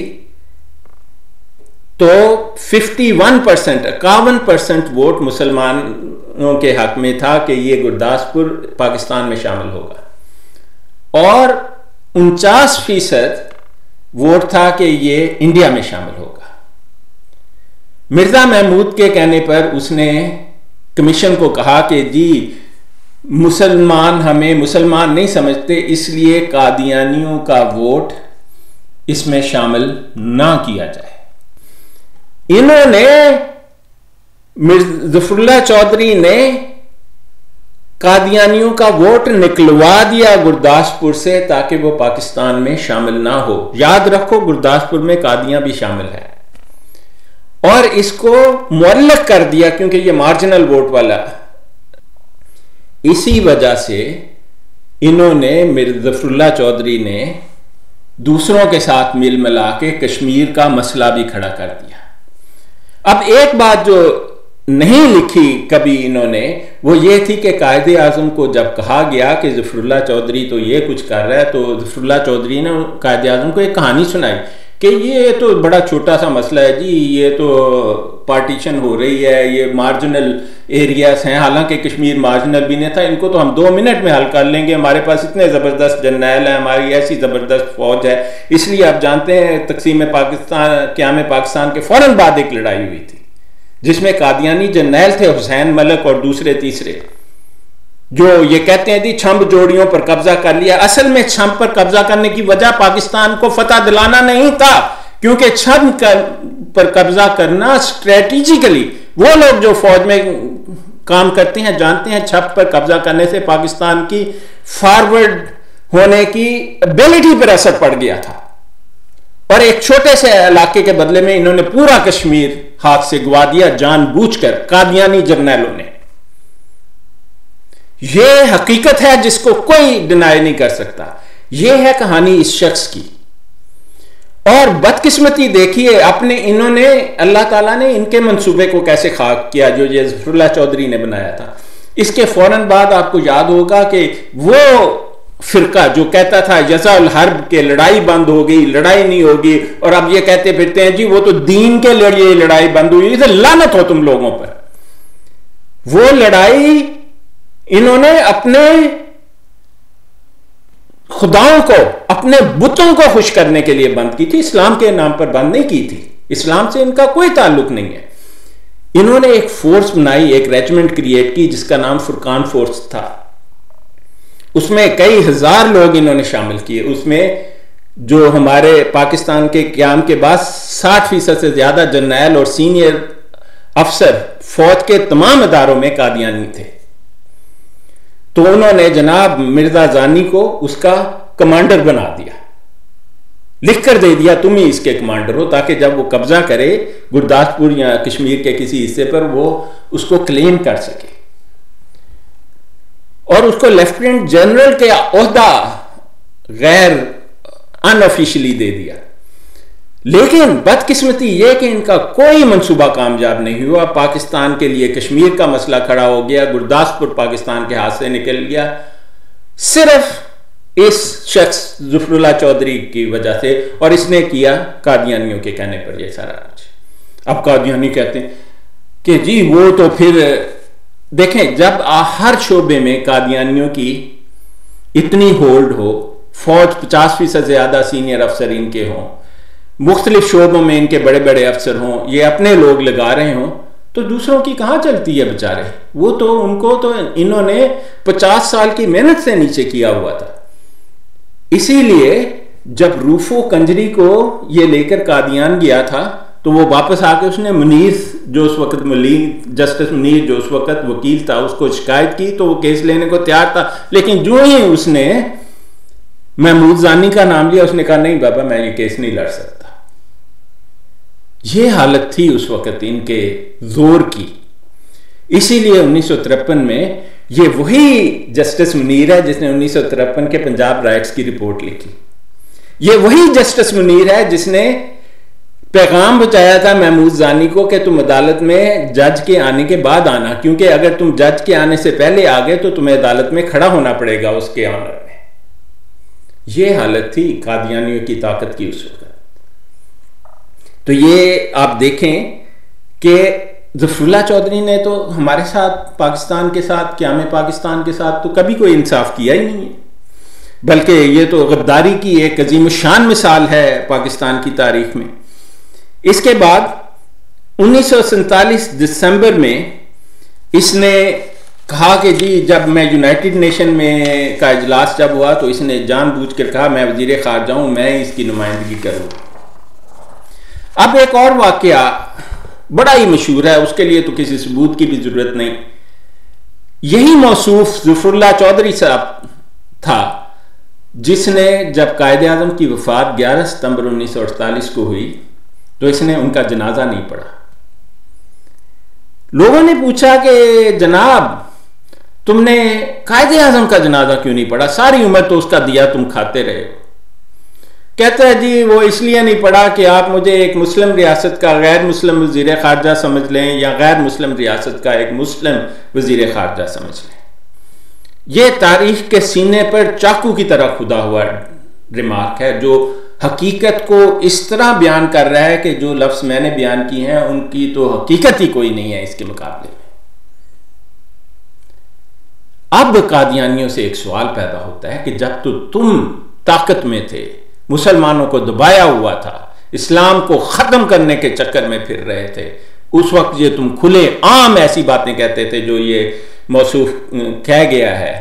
तो इक्यावन परसेंट इक्यावन परसेंट वोट मुसलमानों के हक में था कि यह गुरदासपुर पाकिस्तान में शामिल होगा, और उनचास फीसद वोट था कि यह इंडिया में शामिल होगा। मिर्जा महमूद के कहने पर उसने कमीशन को कहा कि जी मुसलमान हमें मुसलमान नहीं समझते, इसलिए कादियानियों का वोट इसमें शामिल ना किया जाए। इन्होंने जफरुल्लाह चौधरी ने कादियानियों का वोट निकलवा दिया गुरदासपुर से ताकि वो पाकिस्तान में शामिल ना हो। याद रखो गुरदासपुर में कादियां भी शामिल है, और इसको मुअल्लक कर दिया क्योंकि ये मार्जिनल वोट वाला। इसी वजह से इन्होंने मिर्जा जफरुल्लाह चौधरी ने दूसरों के साथ मिल मिला के कश्मीर का मसला भी खड़ा कर दिया। अब एक बात जो नहीं लिखी कभी इन्होंने वो ये थी कि कायदे आजम को जब कहा गया कि जफरुल्लाह चौधरी तो ये कुछ कर रहा है, तो जफरुल्लाह चौधरी ने कायदे आजम को एक कहानी सुनाई कि ये तो बड़ा छोटा सा मसला है जी, ये तो पार्टीशन हो रही है, ये मार्जिनल एरियाज हैं, हालांकि कश्मीर मार्जिनल भी नहीं था, इनको तो हम दो मिनट में हल कर लेंगे, हमारे पास इतने ज़बरदस्त जर्नैल हैं, हमारी ऐसी ज़बरदस्त फौज है। इसलिए आप जानते हैं तकसीम पाकिस्तान क़याम पाकिस्तान के फौरन बाद एक लड़ाई हुई थी जिसमें कादियानी जर्नैल थे हुसैन मलिक और दूसरे तीसरे, जो ये कहते हैं जी छंब जोड़ियों पर कब्जा कर लिया। असल में छंब पर कब्जा करने की वजह पाकिस्तान को फतह दिलाना नहीं था, क्योंकि छंब कर, पर कब्जा करना स्ट्रेटेजिकली वो लोग जो फौज में काम करते हैं जानते हैं, छंब पर कब्जा करने से पाकिस्तान की फॉरवर्ड होने की एबिलिटी पर असर पड़ गया था, और एक छोटे से इलाके के बदले में इन्होंने पूरा कश्मीर हाथ से गवा दिया जानबूझकर कादियानी जर्नैलों ने। यह हकीकत है जिसको कोई डिनाई नहीं कर सकता। यह है कहानी इस शख्स की। और बदकिस्मती देखिए अपने इन्होंने अल्लाह ताला ने इनके मंसूबे को कैसे खाक किया जो ये जफरुल्लाह चौधरी ने बनाया था। इसके फौरन बाद आपको याद होगा कि वो फिरका जो कहता था यज़ाउल हर्ब के लड़ाई बंद हो गई, लड़ाई नहीं होगी, और अब ये कहते फिरते हैं जी वो तो दीन के लिए लड़ाई बंद हुई, इसे लानत हो तुम लोगों पर। वो लड़ाई इन्होंने अपने खुदाओं को, अपने बुतों को खुश करने के लिए बंद की थी, इस्लाम के नाम पर बंद नहीं की थी। इस्लाम से इनका कोई ताल्लुक नहीं है। इन्होंने एक फोर्स बनाई, एक रेजिमेंट क्रिएट की जिसका नाम फुरकान फोर्स था। उसमें कई हजार लोग इन्होंने शामिल किए। उसमें जो हमारे पाकिस्तान के क़याम के बाद साठ फीसद से ज्यादा जर्नैल और सीनियर अफसर फौज के तमाम इदारों में कादियानी थे। तो उन्होंने जनाब मिर्जा जानी को उसका कमांडर बना दिया, लिख कर दे दिया तुम ही इसके कमांडर हो, ताकि जब वो कब्जा करे गुरदासपुर या कश्मीर के किसी हिस्से पर वो उसको क्लेम कर सके। और उसको लेफ्टिनेंट जनरल के ओहदा गैर अनऑफिशियली दे दिया। लेकिन बदकिस्मती यह कि इनका कोई मंसूबा कामयाब नहीं हुआ। पाकिस्तान के लिए कश्मीर का मसला खड़ा हो गया, गुरदासपुर पाकिस्तान के हाथ से निकल गया, सिर्फ इस शख्स जफरुल्लाह चौधरी की वजह से। और इसने किया कादियानियों के कहने पर यह सारा कुछ। अब कादियानी कहते हैं कि जी वो तो फिर देखें, जब हर शोबे में कादियानियों की इतनी होल्ड हो, फौज पचास फीसद से ज्यादा सीनियर अफसर इनके हों, मुख्तलिफ शोबों में इनके बड़े बड़े अफसर हों, ये अपने लोग लगा रहे हों, तो दूसरों की कहाँ चलती है बेचारे? वो तो उनको तो इन्होंने पचास साल की मेहनत से नीचे किया हुआ था। इसीलिए जब रूफो कंजरी को ये लेकर कादियान गया था तो वो वापस आके उसने मुनीर जो उस वक्त मुनीर जस्टिस मुनीर जो उस वक्त वकील था उसको शिकायत की, तो वो केस लेने को तैयार था। लेकिन जो ही उसने महमूद जानी का नाम लिया, उसने कहा नहीं बाबा मैं ये केस नहीं लड़ सकता। ये हालत थी उस वक्त इनके जोर की। इसीलिए उन्नीस सौ तिरपन में ये वही जस्टिस मुनीर है जिसने उन्नीस सौ तिरपन के पंजाब राइट्स की रिपोर्ट लिखी। ये वही जस्टिस मुनीर है जिसने पैगाम बचाया था महमूद जानी को कि तुम अदालत में जज के आने के बाद आना, क्योंकि अगर तुम जज के आने से पहले आ गए तो तुम्हें अदालत में खड़ा होना पड़ेगा उसके ऑनर में। यह हालत थी कादियानियों की ताकत की उस वक्त। तो ये आप देखें कि ज़फ़रुल्लाह चौधरी ने तो हमारे साथ पाकिस्तान के साथ क़याम पाकिस्तान के साथ तो कभी कोई इंसाफ किया ही नहीं है, बल्कि ये तो गद्दारी की एक अजीम शान मिसाल है पाकिस्तान की तारीख में। इसके बाद उन्नीस सौ सैंतालीस दिसंबर में इसने कहा कि जी जब मैं यूनाइटेड नेशन में का इजलास जब हुआ तो इसने जानबूझकर कहा मैं वज़ीर ख़ारजा हूं, मैं इसकी नुमाइंदगी करूँ। अब एक और वाक़या बड़ा ही मशहूर है, उसके लिए तो किसी सबूत की भी जरूरत नहीं। यही मौसूफ ज़फ़रुल्लाह चौधरी साहब था जिसने जब कायदे आज़म की वफ़ात ग्यारह सितंबर उन्नीस सौ अड़तालीस को हुई तो इसने उनका जनाजा नहीं पढ़ा। लोगों ने पूछा कि जनाब तुमने कायदे आज़म का जनाजा क्यों नहीं पढ़ा, सारी उम्र तो उसका दिया तुम खाते रहे हो। कहता है जी वो इसलिए नहीं पढ़ा कि आप मुझे एक मुस्लिम रियासत का गैर मुस्लिम वज़ीर ख़ारजा समझ लें या गैर मुस्लिम रियासत का एक मुस्लिम वज़ीर ख़ारजा समझ लें। यह तारीख के सीने पर चाकू की तरह खुदा हुआ रिमार्क है जो हकीकत को इस तरह बयान कर रहा है कि जो लफ्ज़ मैंने बयान की हैं उनकी तो हकीकत ही कोई नहीं है इसके मुकाबले में। अब कादियानियों से एक सवाल पैदा होता है कि जब तो तुम ताकत में थे, मुसलमानों को दबाया हुआ था, इस्लाम को ख़त्म करने के चक्कर में फिर रहे थे, उस वक्त ये तुम खुले आम ऐसी बातें कहते थे जो ये मौसूफ कह गया है।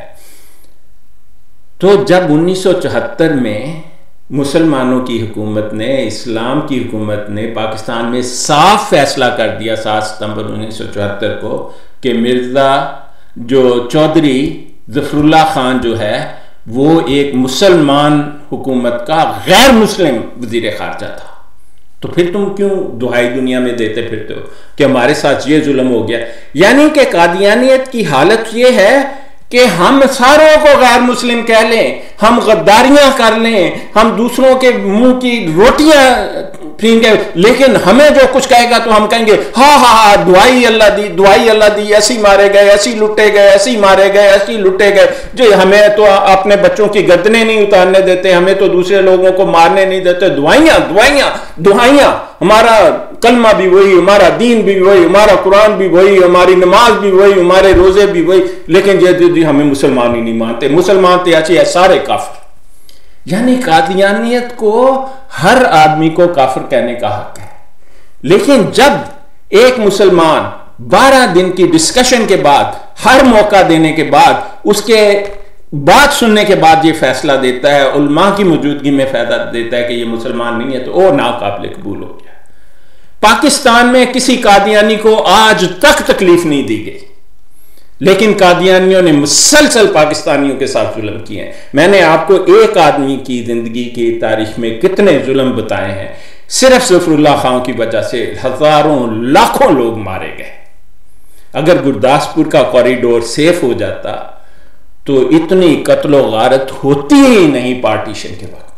तो जब उन्नीस सौ चौहत्तर में मुसलमानों की हुकूमत ने, इस्लाम की हुकूमत ने पाकिस्तान में साफ फैसला कर दिया सात सितंबर उन्नीस सौ चौहत्तर को कि मिर्ज़ा जो चौधरी ज़फ़रुल्लाह खान जो है वो एक मुसलमान हुकूमत का गैर मुस्लिम वज़ीर ख़ारजा था, तो फिर तुम क्यों दुहाई दुनिया में देते फिरते हो कि हमारे साथ ये जुल्म हो गया। यानी कि कादियानियत की हालत ये है कि हम सारों को गैर मुस्लिम कह लें, हम गद्दारियां कर लें, हम दूसरों के मुंह की रोटियां पीएंगे, लेकिन हमें जो कुछ कहेगा तो हम कहेंगे हाँ हाँ हाँ दुआई अल्लाह दी, दुआई अल्लाह दी, ऐसी मारे गए, ऐसी लुटे गए, ऐसी मारे गए, ऐसी लुटे गए। जो हमें तो अपने बच्चों की गर्दनें नहीं उतारने देते, हमें तो दूसरे लोगों को मारने नहीं देते, दुआइयां दुआइयां दुआइयां। हमारा कलमा भी वही, हमारा दीन भी वही, हमारा कुरान भी वही, हमारी नमाज भी वही, हमारे रोजे भी वही, लेकिन ये दीदी हमें मुसलमान ही नहीं मानते, मुसलमान तो ऐसे है सारे काफिर। यानी कादियानियत को हर आदमी को काफिर कहने का हक है, लेकिन जब एक मुसलमान बारह दिन की डिस्कशन के बाद, हर मौका देने के बाद, उसके बात सुनने के बाद ये फैसला देता है, उलमा की मौजूदगी में फैसला देता है कि ये मुसलमान नहीं है, तो वो नाकाबिल कबूल हो गया। पाकिस्तान में किसी कादियानी को आज तक तकलीफ नहीं दी गई, लेकिन कादियानियों ने मुसलसल पाकिस्तानियों के साथ जुल्म किए हैं। मैंने आपको एक आदमी की जिंदगी की तारीख में कितने जुल्म बताए हैं, सिर्फ ज़फ़रुल्लाह खान की वजह से हजारों लाखों लोग मारे गए। अगर गुरदासपुर का कॉरिडोर सेफ हो जाता तो इतनी कत्लो गारत होती ही नहीं पार्टीशन के वक्त।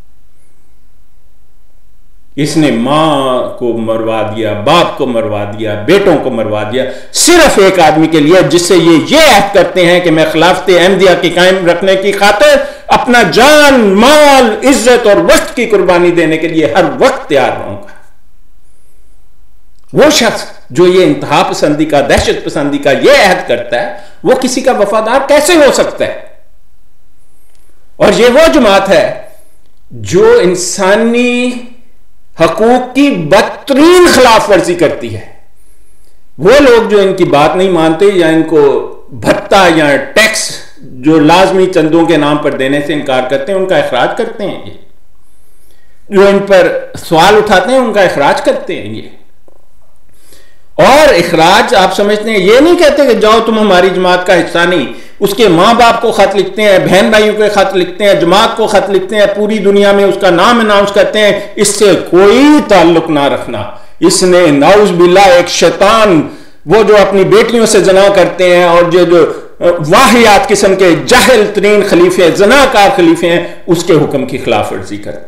इसने मां को मरवा दिया, बाप को मरवा दिया, बेटों को मरवा दिया, सिर्फ एक आदमी के लिए जिससे ये ये ऐद करते हैं कि मैं खिलाफत अहमदिया की कायम रखने की खातिर अपना जान, माल, इज्जत और वक्त की कुर्बानी देने के लिए हर वक्त तैयार रहूंगा। वो शख्स जो ये इंतहा पसंदी का, दहशत पसंदी का ये अहद करता है, वो किसी का वफादार कैसे हो सकता है? और ये वो जमात है जो इंसानी हकूक की बदतरीन खिलाफ वर्जी करती है। वो लोग जो इनकी बात नहीं मानते या इनको भत्ता या टैक्स जो लाजमी चंदों के नाम पर देने से इनकार करते हैं, उनका इखराज करते हैं ये। जो इन पर सवाल उठाते हैं उनका इखराज करते हैं ये। और इखराज आप समझते हैं, ये नहीं कहते कि जाओ तुम हमारी जमात का हिस्सा नहीं। उसके माँ बाप को खत लिखते हैं, बहन भाइयों को खत लिखते हैं, जमात को खत लिखते हैं, पूरी दुनिया में उसका नाम अनाउंस करते हैं, इससे कोई ताल्लुक ना रखना। इसने नाउज बिल्ला एक शैतान, वो जो अपनी बेटियों से जना करते हैं और जो जो वाहियात किस्म के जाहिल तरीन खलीफे, जनाकार खलीफे हैं, उसके हुक्म की खिलाफ वर्जी करती।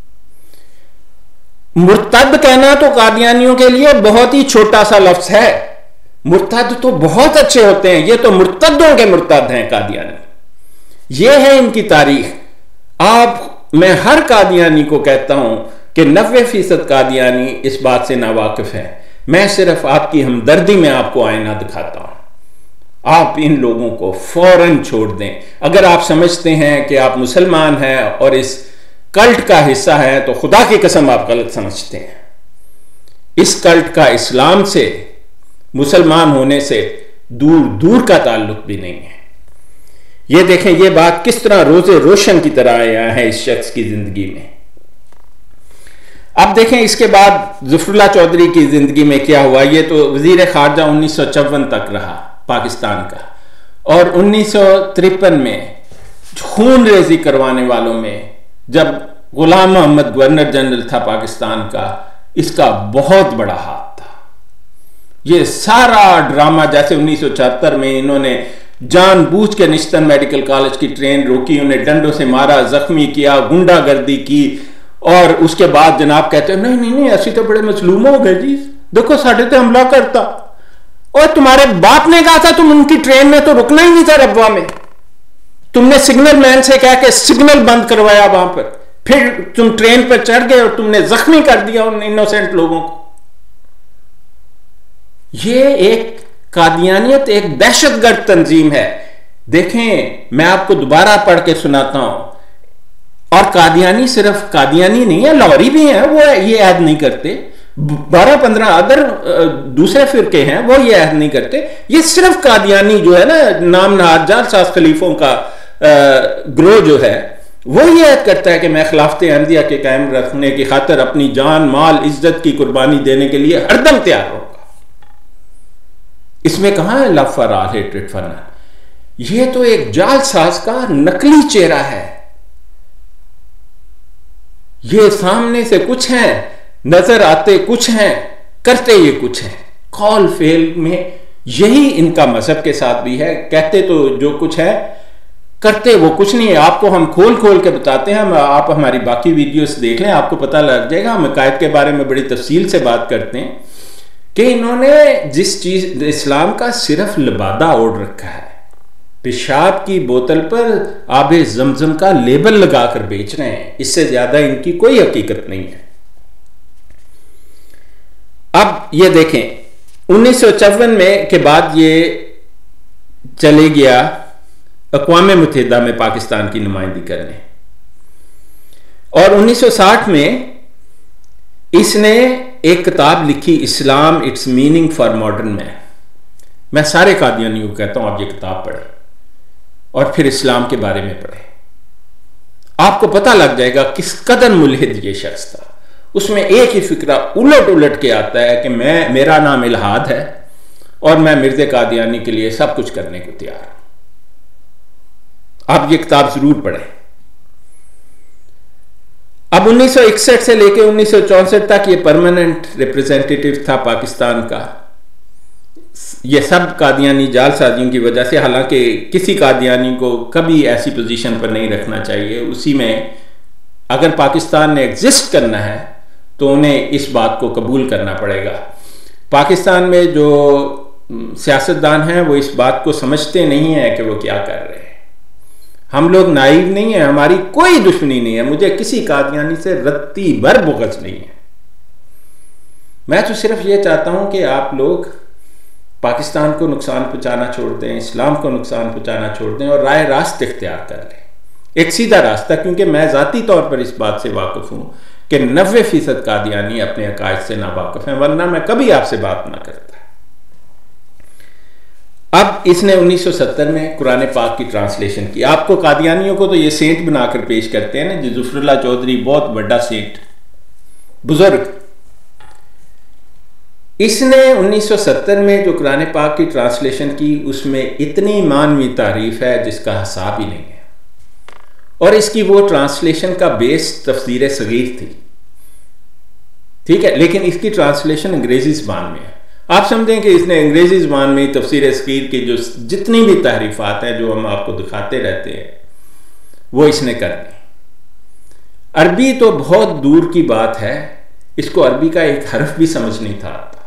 मुर्तद कहना तो कादियानियों के लिए बहुत ही छोटा सा लफ्ज है। मुर्तद तो बहुत अच्छे होते हैं, ये तो मुर्तदों के मुर्तद हैं कादियानी। ये है इनकी तारीख। आप, मैं हर कादियानी को कहता हूं कि नब्बे फीसद कादियानी इस बात से नावाकिफ है। मैं सिर्फ आपकी हमदर्दी में आपको आईना दिखाता हूं। आप इन लोगों को फौरन छोड़ दें। अगर आप समझते हैं कि आप मुसलमान हैं और इस कल्ट का हिस्सा है, तो खुदा की कसम आप गलत समझते हैं। इस कल्ट का इस्लाम से, मुसलमान होने से दूर दूर का ताल्लुक भी नहीं है। ये देखें, ये बात किस तरह रोजे रोशन की तरह आया है इस शख्स की जिंदगी में। अब देखें इसके बाद ज़फ़रुल्लाह चौधरी की जिंदगी में क्या हुआ। ये तो वजीर खारजा उन्नीस सौ चौवन तक रहा पाकिस्तान का, और उन्नीस सौ तिरपन में खून रेजी करवाने वालों में, जब गुलाम मोहम्मद गवर्नर जनरल था पाकिस्तान का, इसका बहुत बड़ा हाथ था। ये सारा ड्रामा, जैसे उन्नीस सौ चौहत्तर में इन्होंने जानबूझ के निश्तन मेडिकल कॉलेज की ट्रेन रोकी, उन्हें डंडों से मारा, जख्मी किया, गुंडागर्दी की, और उसके बाद जनाब कहते हैं नहीं नहीं नहीं ऐसी तो बड़े मसलूम हो गए जी, देखो साढ़े तो हमला करता। और तुम्हारे बाप ने कहा था तुम उनकी ट्रेन में तो रुकना ही नहीं था रबवा में, तुमने सिग्नल मैन से कह के सिग्नल बंद करवाया वहां पर, फिर तुम ट्रेन पर चढ़ गए और तुमने जख्मी कर दिया उन इनोसेंट लोगों को। ये एक कादियानियत, एक दहशतगर्द तंजीम है। देखें, मैं आपको दोबारा पढ़ के सुनाता हूं। और कादियानी सिर्फ कादियानी नहीं है, लाहौरी भी हैं, वो ये ऐद नहीं करते। बारह पंद्रह अदर दूसरे फिरके हैं, वो ये ऐद नहीं करते। ये सिर्फ कादियानी जो है ना, नाम नहाद जालसाज खलीफों का ग्रोह जो है, वो ये ऐद करता है कि मैं खिलाफत अहमदिया के कायम रखने की खातिर अपनी जान, माल, इज्जत की कुर्बानी देने के लिए हरदम तैयार रहूंगा। इसमें कहां है love for all, hatred for none. ये तो एक जालसाज का नकली चेहरा है। ये सामने से कुछ है, नजर आते कुछ हैं, करते ये कुछ है। कॉल फेल में यही इनका मजहब के साथ भी है। कहते तो जो कुछ है, करते वो कुछ नहीं है। आपको हम खोल खोल के बताते हैं। हम, आप हमारी बाकी वीडियोस देख लें, आपको पता लग जाएगा। हम अकायद के बारे में बड़ी तफसील से बात करते हैं कि इन्होंने जिस चीज, इस्लाम का सिर्फ लिबादा ओढ़ रखा है, पेशाब की बोतल पर आबे जमजम का लेबल लगाकर बेच रहे हैं। इससे ज्यादा इनकी कोई हकीकत नहीं है। अब ये देखें, उन्नीस सौ चौवन में के बाद ये चले गया अक़वाम मुत्तहिदा में पाकिस्तान की नुमाइंदगी करने, और उन्नीस सौ साठ में इसने एक किताब लिखी, Islam its meaning for modern man. मैं सारे कादियानियों को कहता हूं आप ये किताब पढ़ें और फिर इस्लाम के बारे में पढ़ें। आपको पता लग जाएगा किस कदर मुल्हिद ये शख्स था। उसमें एक ही फिक्रा उलट उलट के आता है कि मैं, मेरा नाम इल्हाद है और मैं मिर्ज़े कादियानी के लिए सब कुछ करने को तैयार हूं। आप ये किताब जरूर पढ़ें। अब उन्नीस सौ इकसठ से लेकर उन्नीस सौ चौसठ तक ये परमानेंट रिप्रेजेंटेटिव था पाकिस्तान का। ये सब कादियानी जालसाजियों की वजह से, हालांकि किसी कादियानी को कभी ऐसी पोजीशन पर नहीं रखना चाहिए। उसी में अगर पाकिस्तान ने एग्जिस्ट करना है तो उन्हें इस बात को कबूल करना पड़ेगा। पाकिस्तान में जो सियासतदान हैं वो इस बात को समझते नहीं है कि वो क्या कर रहे हैं। हम लोग नाइव नहीं है, हमारी कोई दुश्मनी नहीं है। मुझे किसी कादियानी से रत्ती भर बुग़्ज़ नहीं है। मैं तो सिर्फ ये चाहता हूं कि आप लोग पाकिस्तान को नुकसान पहुंचाना छोड़ दें, इस्लाम को नुकसान पहुंचाना छोड़ दें और राय रास्त इख्तियार कर लें, एक सीधा रास्ता। क्योंकि मैं ज़ाती तौर पर इस बात से वाकिफ़ हूँ कि नब्बे फीसद कादियानी अपने अकायद से नावाकिफ़ हैं, वरना मैं कभी आपसे बात ना करता। अब इसने उन्नीस सौ सत्तर में कुरान पाक की ट्रांसलेशन की। आपको कादियानियों को तो ये सेंट बनाकर पेश करते हैं ना, जी ज़फ़रुल्लाह चौधरी बहुत बड़ा सेंट, बुजुर्ग। इसने उन्नीस सौ सत्तर में जो कुरान पाक की ट्रांसलेशन की, उसमें इतनी मानवी तारीफ है जिसका हिसाब ही नहीं है। और इसकी वो ट्रांसलेशन का बेस तफसीर सगीर थी, ठीक है, लेकिन इसकी ट्रांसलेशन अंग्रेजी ज़बान में है। आप समझें कि इसने अंग्रेजी ज़बान में तफसीर सगीर की जो जितनी भी तारीफ़ात हैं जो हम आपको दिखाते रहते हैं, वो इसने कर दी। अरबी तो बहुत दूर की बात है, इसको अरबी का एक हर्फ भी समझ नहीं था आता।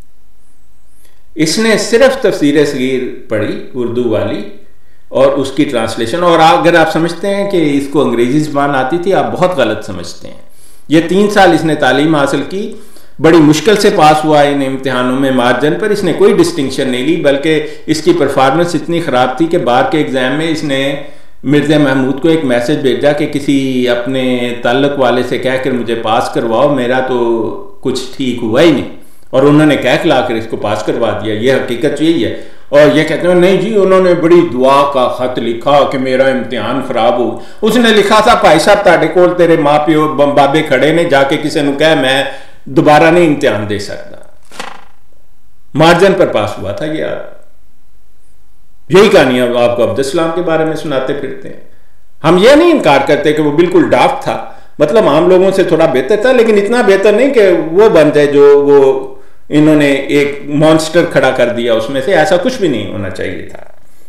इसने सिर्फ तफसीर सगीर पढ़ी उर्दू वाली और उसकी ट्रांसलेशन। और अगर आप समझते हैं कि इसको अंग्रेजी ज़बान आती थी, आप बहुत गलत समझते हैं। ये तीन साल इसने तालीम हासिल की, बड़ी मुश्किल से पास हुआ इन इम्तिहानों में, मार्जिन पर इसने कोई डिस्टिंक्शन नहीं ली, बल्कि इसकी परफॉर्मेंस इतनी ख़राब थी कि बार के एग्ज़ाम में इसने मिर्ज़ा महमूद को एक मैसेज भेजा कि किसी अपने ताल्लुक़ वाले से कह कर मुझे पास करवाओ, मेरा तो कुछ ठीक हुआ ही नहीं। और उन्होंने कह खिला कर इसको पास करवा दिया। ये हकीकत यही है। और ये कहते हैं नहीं जी, उन्होंने बड़ी दुआ का खत लिखा कि मेरा इम्तिहान खराब हो। उसने लिखा था, भाई साहब ताड़े कोल तेरे माँ प्यो बाबे खड़े ने, जाके किसी ने कहा मैं दोबारा नहीं इम्तिहान दे सकता। मार्जिन पर पास हुआ था ये आदमी। यही कहानियां आपको अब्दुल के बारे में सुनाते फिरते हैं। हम ये नहीं इनकार करते कि वो बिल्कुल डाफ था, मतलब आम लोगों से थोड़ा बेहतर था, लेकिन इतना बेहतर नहीं कि वो बन जाए जो वो इन्होंने एक मॉन्स्टर खड़ा कर दिया उसमें से। ऐसा कुछ भी नहीं होना चाहिए था।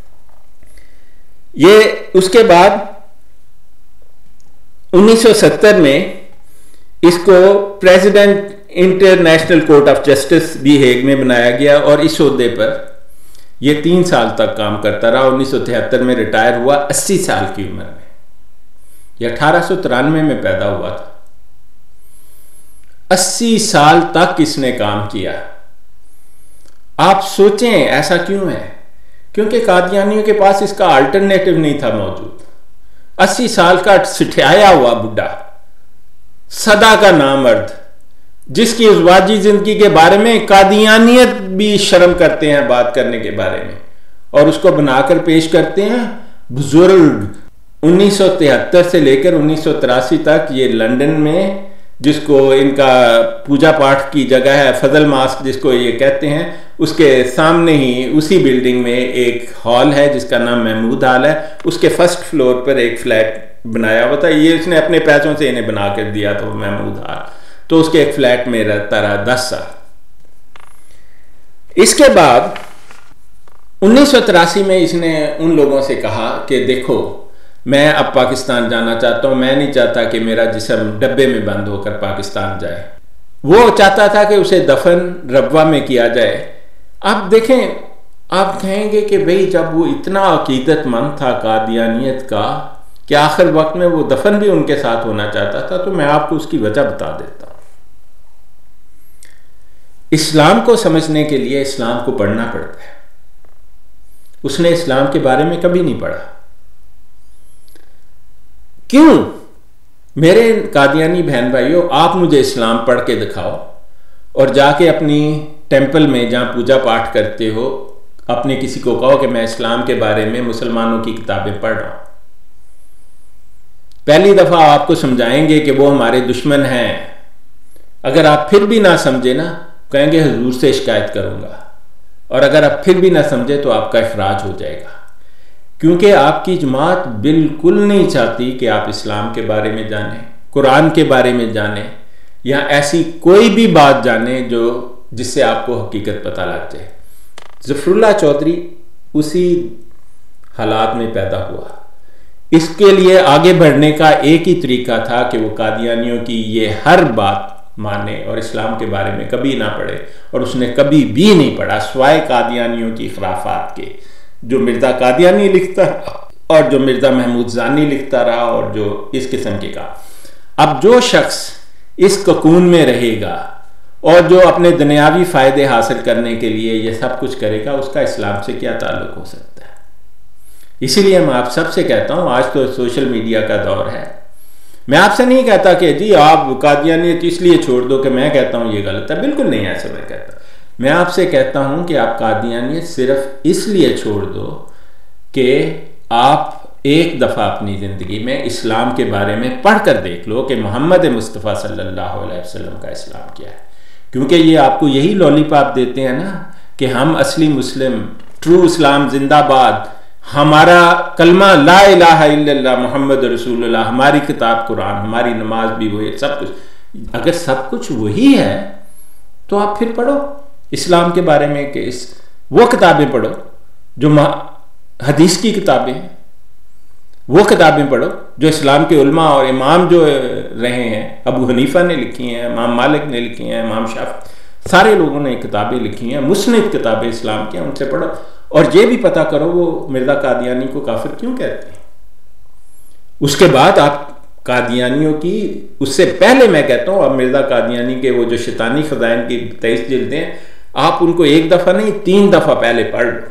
ये उसके बाद उन्नीस सौ सत्तर में इसको president International Court of Justice the Hague में बनाया गया और इस ओहदे पर यह तीन साल तक काम करता रहा। उन्नीस सौ तिहत्तर में रिटायर हुआ, अस्सी साल की उम्र में। यह अठारह सौ तिरानवे में पैदा हुआ था। अस्सी साल तक इसने काम किया। आप सोचें ऐसा क्यों है? क्योंकि कादियानियों के पास इसका अल्टरनेटिव नहीं था मौजूद। अस्सी साल का सिठाया हुआ बुढ़ा, सदा का नामर्द, जिसकी उज़वाजी जिंदगी के बारे में कादियानियत भी शर्म करते हैं बात करने के बारे में, और उसको बनाकर पेश करते हैं बुजुर्ग। उन्नीस सौ तिहत्तर से लेकर उन्नीस सौ तिरासी तक ये लंदन में, जिसको इनका पूजा पाठ की जगह है फजल मास्क जिसको ये कहते हैं, उसके सामने ही उसी बिल्डिंग में एक हॉल है जिसका नाम महमूद हॉल है। उसके फर्स्ट फ्लोर पर एक फ्लैट बनाया हुआ था। ये उसने अपने पैसों से इन्हें बना कर दिया था, वो महमूद हॉल। तो उसके एक फ्लैट में रहता रहा दस साल। इसके बाद उन्नीस सौ तिरासी में इसने उन लोगों से कहा कि देखो, मैं अब पाकिस्तान जाना चाहता हूं, मैं नहीं चाहता कि मेरा जिस्म डब्बे में बंद होकर पाकिस्तान जाए। वो चाहता था कि उसे दफन रबवा में किया जाए। आप देखें, आप कहेंगे कि भाई जब वो इतना अकीदतमंद था कादियानियत का कि आखिर वक्त में वो दफन भी उनके साथ होना चाहता था, तो मैं आपको उसकी वजह बता देता हूं। इस्लाम को समझने के लिए इस्लाम को पढ़ना पड़ता है। उसने इस्लाम के बारे में कभी नहीं पढ़ा। क्यों? मेरे कादियानी बहन भाइयों, आप मुझे इस्लाम पढ़ के दिखाओ और जाके अपनी टेंपल में जहां पूजा पाठ करते हो, अपने किसी को कहो कि मैं इस्लाम के बारे में मुसलमानों की किताबें पढ़ रहा हूं। पहली दफा आपको समझाएंगे कि वो हमारे दुश्मन हैं। अगर आप फिर भी ना समझे ना, कहेंगे हुजूर से शिकायत करूंगा। और अगर आप फिर भी ना समझे तो आपका इखराज हो जाएगा, क्योंकि आपकी जमात बिल्कुल नहीं चाहती कि आप इस्लाम के बारे में जानें, कुरान के बारे में जानें, या ऐसी कोई भी बात जानें जो जिससे आपको हकीकत पता लग जाए। ज़फ़रुल्लाह चौधरी उसी हालात में पैदा हुआ। इसके लिए आगे बढ़ने का एक ही तरीका था कि वो कादियानियों की ये हर बात माने और इस्लाम के बारे में कभी ना पढ़े। और उसने कभी भी नहीं पढ़ा, स्वाय कादियानियों की खराफात के, जो मिर्ज़ा कादियानी लिखता और जो मिर्ज़ा महमूद जानी लिखता रहा और जो इस किस्म के का। अब जो शख्स इस ककून में रहेगा और जो अपने दुनियावी फ़ायदे हासिल करने के लिए ये सब कुछ करेगा, उसका इस्लाम से क्या ताल्लुक़ हो सकता है? इसीलिए मैं आप सबसे कहता हूँ, आज तो सोशल मीडिया का दौर है। मैं आपसे नहीं कहता कि जी आप कादियानियत इसलिए छोड़ दो कि मैं कहता हूँ ये गलत है, बिल्कुल नहीं ऐसा मैं कहता। मैं आपसे कहता हूं कि आप कादियानियत सिर्फ इसलिए छोड़ दो कि आप एक दफ़ा अपनी ज़िंदगी में इस्लाम के बारे में पढ़ कर देख लो कि मोहम्मद मुस्तफ़ा सल्लल्लाहु अलैहि वसल्लम का इस्लाम क्या है, क्योंकि ये आपको यही लॉलीपॉप देते हैं ना कि हम असली मुस्लिम, ट्रू इस्लाम जिंदाबाद, हमारा कलमा ला इलाहा इल्लल्लाह मुहम्मद रसूलुल्लाह, हमारी किताब कुरान, हमारी नमाज भी वही, सब कुछ। अगर सब कुछ वही है तो आप फिर पढ़ो इस्लाम के बारे में कि इस वो किताबें पढ़ो जो हदीस की किताबें हैं, वो किताबें पढ़ो जो इस्लाम के उलमा और इमाम जो रहे हैं, अबू हनीफा ने लिखी हैं, इमाम मालिक ने लिखी हैं, इमाम शाफ, सारे लोगों ने किताबें लिखी हैं, मुस्निद किताबें इस्लाम की, उनसे पढ़ो और ये भी पता करो वो मिर्ज़ा कादियानी को काफिर क्यों कहते हैं। उसके बाद आप कादियानियों की, उससे पहले मैं कहता हूँ अब मिर्ज़ा कादियानी के वो जो शैतानी खजाइन की तेईस जिल्दें, आप उनको एक दफ़ा नहीं तीन दफ़ा पहले पढ़ लो,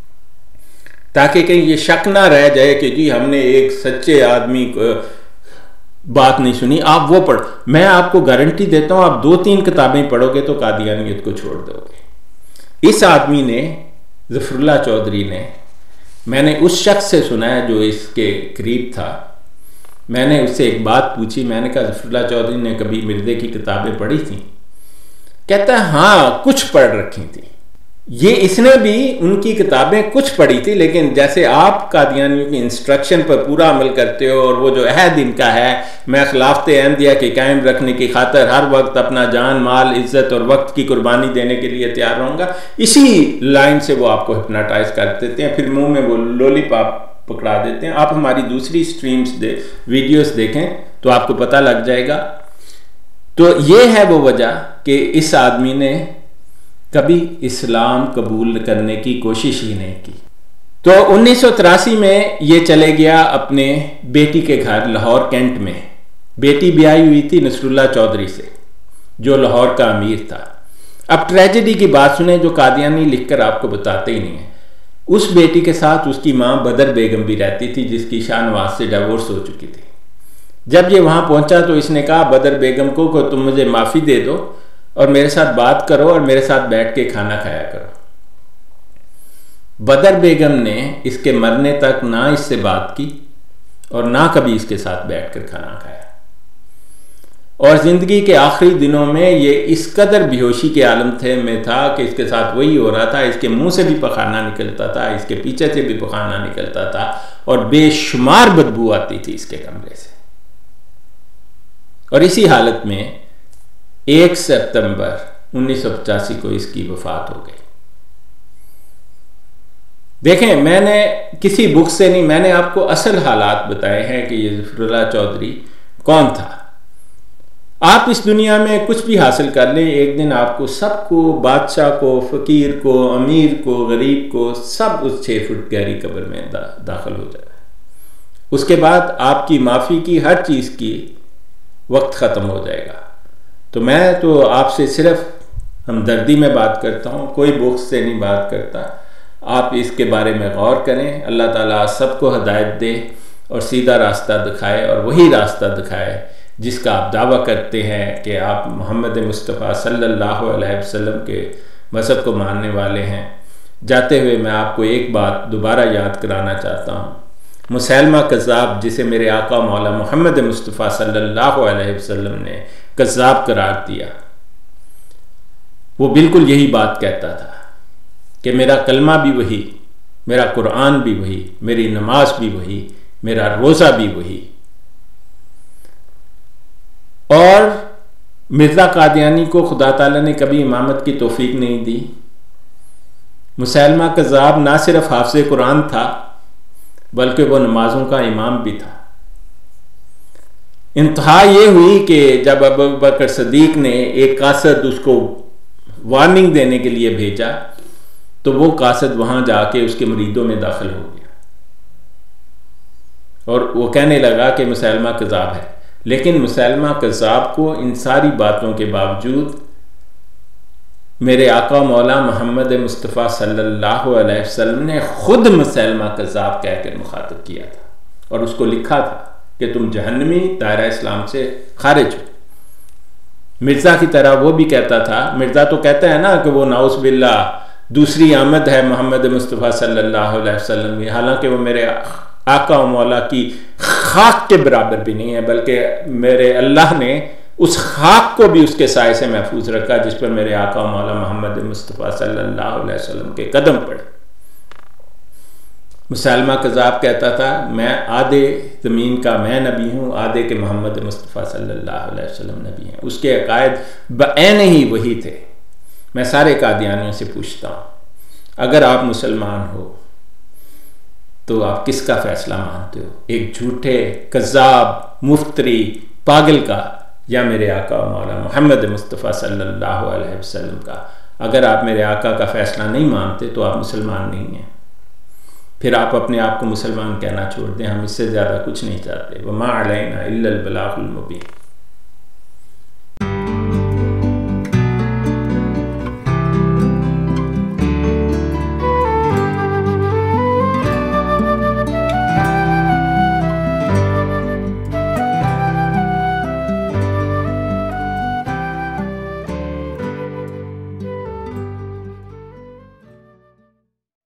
ताकि कहीं ये शक ना रह जाए कि जी हमने एक सच्चे आदमी को बात नहीं सुनी। आप वो पढ़ो, मैं आपको गारंटी देता हूँ आप दो तीन किताबें पढ़ोगे तो कादियानियत को छोड़ दोगे। इस आदमी ने, ज़फ़रुल्लाह चौधरी ने, मैंने उस शख्स से सुना है जो इसके करीब था, मैंने उससे एक बात पूछी, मैंने कहा ज़फ़रुल्लाह चौधरी ने कभी मिर्ज़े की किताबें पढ़ी थी? कहता है हाँ कुछ पढ़ रखी थी। ये इसने भी उनकी किताबें कुछ पढ़ी थी, लेकिन जैसे आप कादियानियों की इंस्ट्रक्शन पर पूरा अमल करते हो और वो जो अहद इनका है, मैं खिलाफत अहमदिया के कायम रखने की खातर हर वक्त अपना जान, माल, इज्जत और वक्त की कुर्बानी देने के लिए तैयार रहूँगा, इसी लाइन से वो आपको हिप्नोटाइज कर देते हैं, फिर मुंह में वो लॉलीपॉप पकड़ा देते हैं। आप हमारी दूसरी स्ट्रीम्स दे वीडियोस देखें तो आपको पता लग जाएगा। तो ये है वो वजह कि इस आदमी ने कभी इस्लाम कबूल करने की कोशिश ही नहीं की। तो उन्नीस सौ तिरासी में ये चले गया अपने बेटी के घर लाहौर कैंट में। बेटी ब्याही हुई थी नसरुल्लाह चौधरी से जो लाहौर का अमीर था। अब ट्रेजेडी की बात सुने जो कादियानी लिखकर आपको बताते ही नहीं है। उस बेटी के साथ उसकी माँ बदर बेगम भी रहती थी जिसकी शाहनवाज से डिवोर्स हो चुकी थी। जब ये वहाँ पहुँचा तो इसने कहा बदर बेगम को कि तुम मुझे माफ़ी दे दो और मेरे साथ बात करो और मेरे साथ बैठ के खाना खाया करो। बदर बेगम ने इसके मरने तक ना इससे बात की और ना कभी इसके साथ बैठकर खाना खाया, और ज़िंदगी के आखिरी दिनों में ये इस कदर बेहोशी के आलम थे में था कि इसके साथ वही हो रहा था, इसके मुंह से भी पखाना निकलता था, इसके पीछे से भी पखाना निकलता था और बेशुमार बदबू आती थी इसके कमरे से। और इसी हालत में एक सितंबर उन्नीस सौ पचासी को इसकी वफात हो गई। देखें, मैंने किसी बुक से नहीं, मैंने आपको असल हालात बताए हैं कि ये ज़फ़रुल्लाह चौधरी कौन था। आप इस दुनिया में कुछ भी हासिल कर लें, एक दिन आपको सबको, बादशाह को, फ़कीर को, अमीर को, गरीब को, सब उस छः फुट गहरी कब्र में दा, दाखिल हो जाए। उसके बाद आपकी माफ़ी की, हर चीज़ की वक्त ख़त्म हो जाएगा। तो मैं तो आपसे सिर्फ हमदर्दी में बात करता हूँ, कोई बुक्स से नहीं बात करता। आप इसके बारे में गौर करें। अल्लाह ताला सबको हिदायत दे और सीधा रास्ता दिखाए, और वही रास्ता दिखाए जिसका आप दावा करते हैं कि आप मोहम्मद मुस्तफ़ा सल्लल्लाहु अलैहि वसल्लम के मज़हब को मानने वाले हैं। जाते हुए मैं आपको एक बात दोबारा याद कराना चाहता हूँ। मुसैलमा कज़्ज़ाब, जिसे मेरे आका मौला मोहम्मद मुस्तफ़ा सल्लल्लाहु अलैहि वसल्लम ने कज़्ज़ाब करार दिया, वो बिल्कुल यही बात कहता था कि मेरा कलमा भी वही, मेरा कुरान भी वही, मेरी नमाज भी वही, मेरा रोज़ा भी वही। और मिर्ज़ा कादियानी को खुदा ताला ने कभी इमामत की तौफीक नहीं दी। मुसैलमा कज़्ज़ाब ना सिर्फ हाफ़िज़ कुरान था बल्कि वो नमाजों का इमाम भी था। इंतहा ये हुई कि जब अबू बकर सदीक ने एक कासद उसको वार्निंग देने के लिए भेजा तो वो कासद वहां जाके उसके मुरीदों में दाखिल हो गया और वो कहने लगा कि मुसैलमा कज़्ज़ाब है। लेकिन मुसैलमा कज़्ज़ाब को इन सारी बातों के बावजूद मेरे आका मौला मोहम्मद मुस्तफ़ा सल्लल्लाहु अलैहि वसल्लम ने खुद मुसैलमा कज़्ज़ाब कहकर मुखातब किया था और उसको लिखा था कि तुम जहन्नमी, दायरा इस्लाम से खारिज हो। मिर्ज़ा की तरह वो भी कहता था। मिर्ज़ा तो कहता है ना कि वो नाउस बिल्ला दूसरी आमद है मोहम्मद मुस्तफ़ा सल्लल्लाहु अलैहि वसल्लम की, हालांकि वो मेरे आका व मौला की खाक के बराबर भी नहीं है, बल्कि मेरे अल्लाह ने उस खाक को भी उसके साए से महफूज रखा जिस पर मेरे आका व मौला मोहम्मद मुस्तफ़ा सल्लल्लाहु अलैहि वसल्लम के कदम पड़े। मुसलमा कज़ाब कहता था मैं आधे ज़मीन का मैं नबी हूँ, आधे के मोहम्मद मुस्तफ़ा सल्लल्लाहु अलैहि वसल्लम नबी हैं। उसके अकायद बऐन ही वही थे। मैं सारे कादियानियों से पूछता हूँ, अगर आप मुसलमान हो तो आप किसका फ़ैसला मानते हो, एक झूठे कज़ाब मुफ्तरी पागल का, या मेरे आका मौला मोहम्मद मुस्तफ़ा सल्लल्लाहु अलैहि वसल्लम का? अगर आप मेरे आका का फ़ैसला नहीं मानते तो आप मुसलमान नहीं हैं। फिर आप अपने आप को मुसलमान कहना छोड़ दें, हम इससे ज़्यादा कुछ नहीं चाहते। वमा अलैना इल्लल बलागुल मुबीन।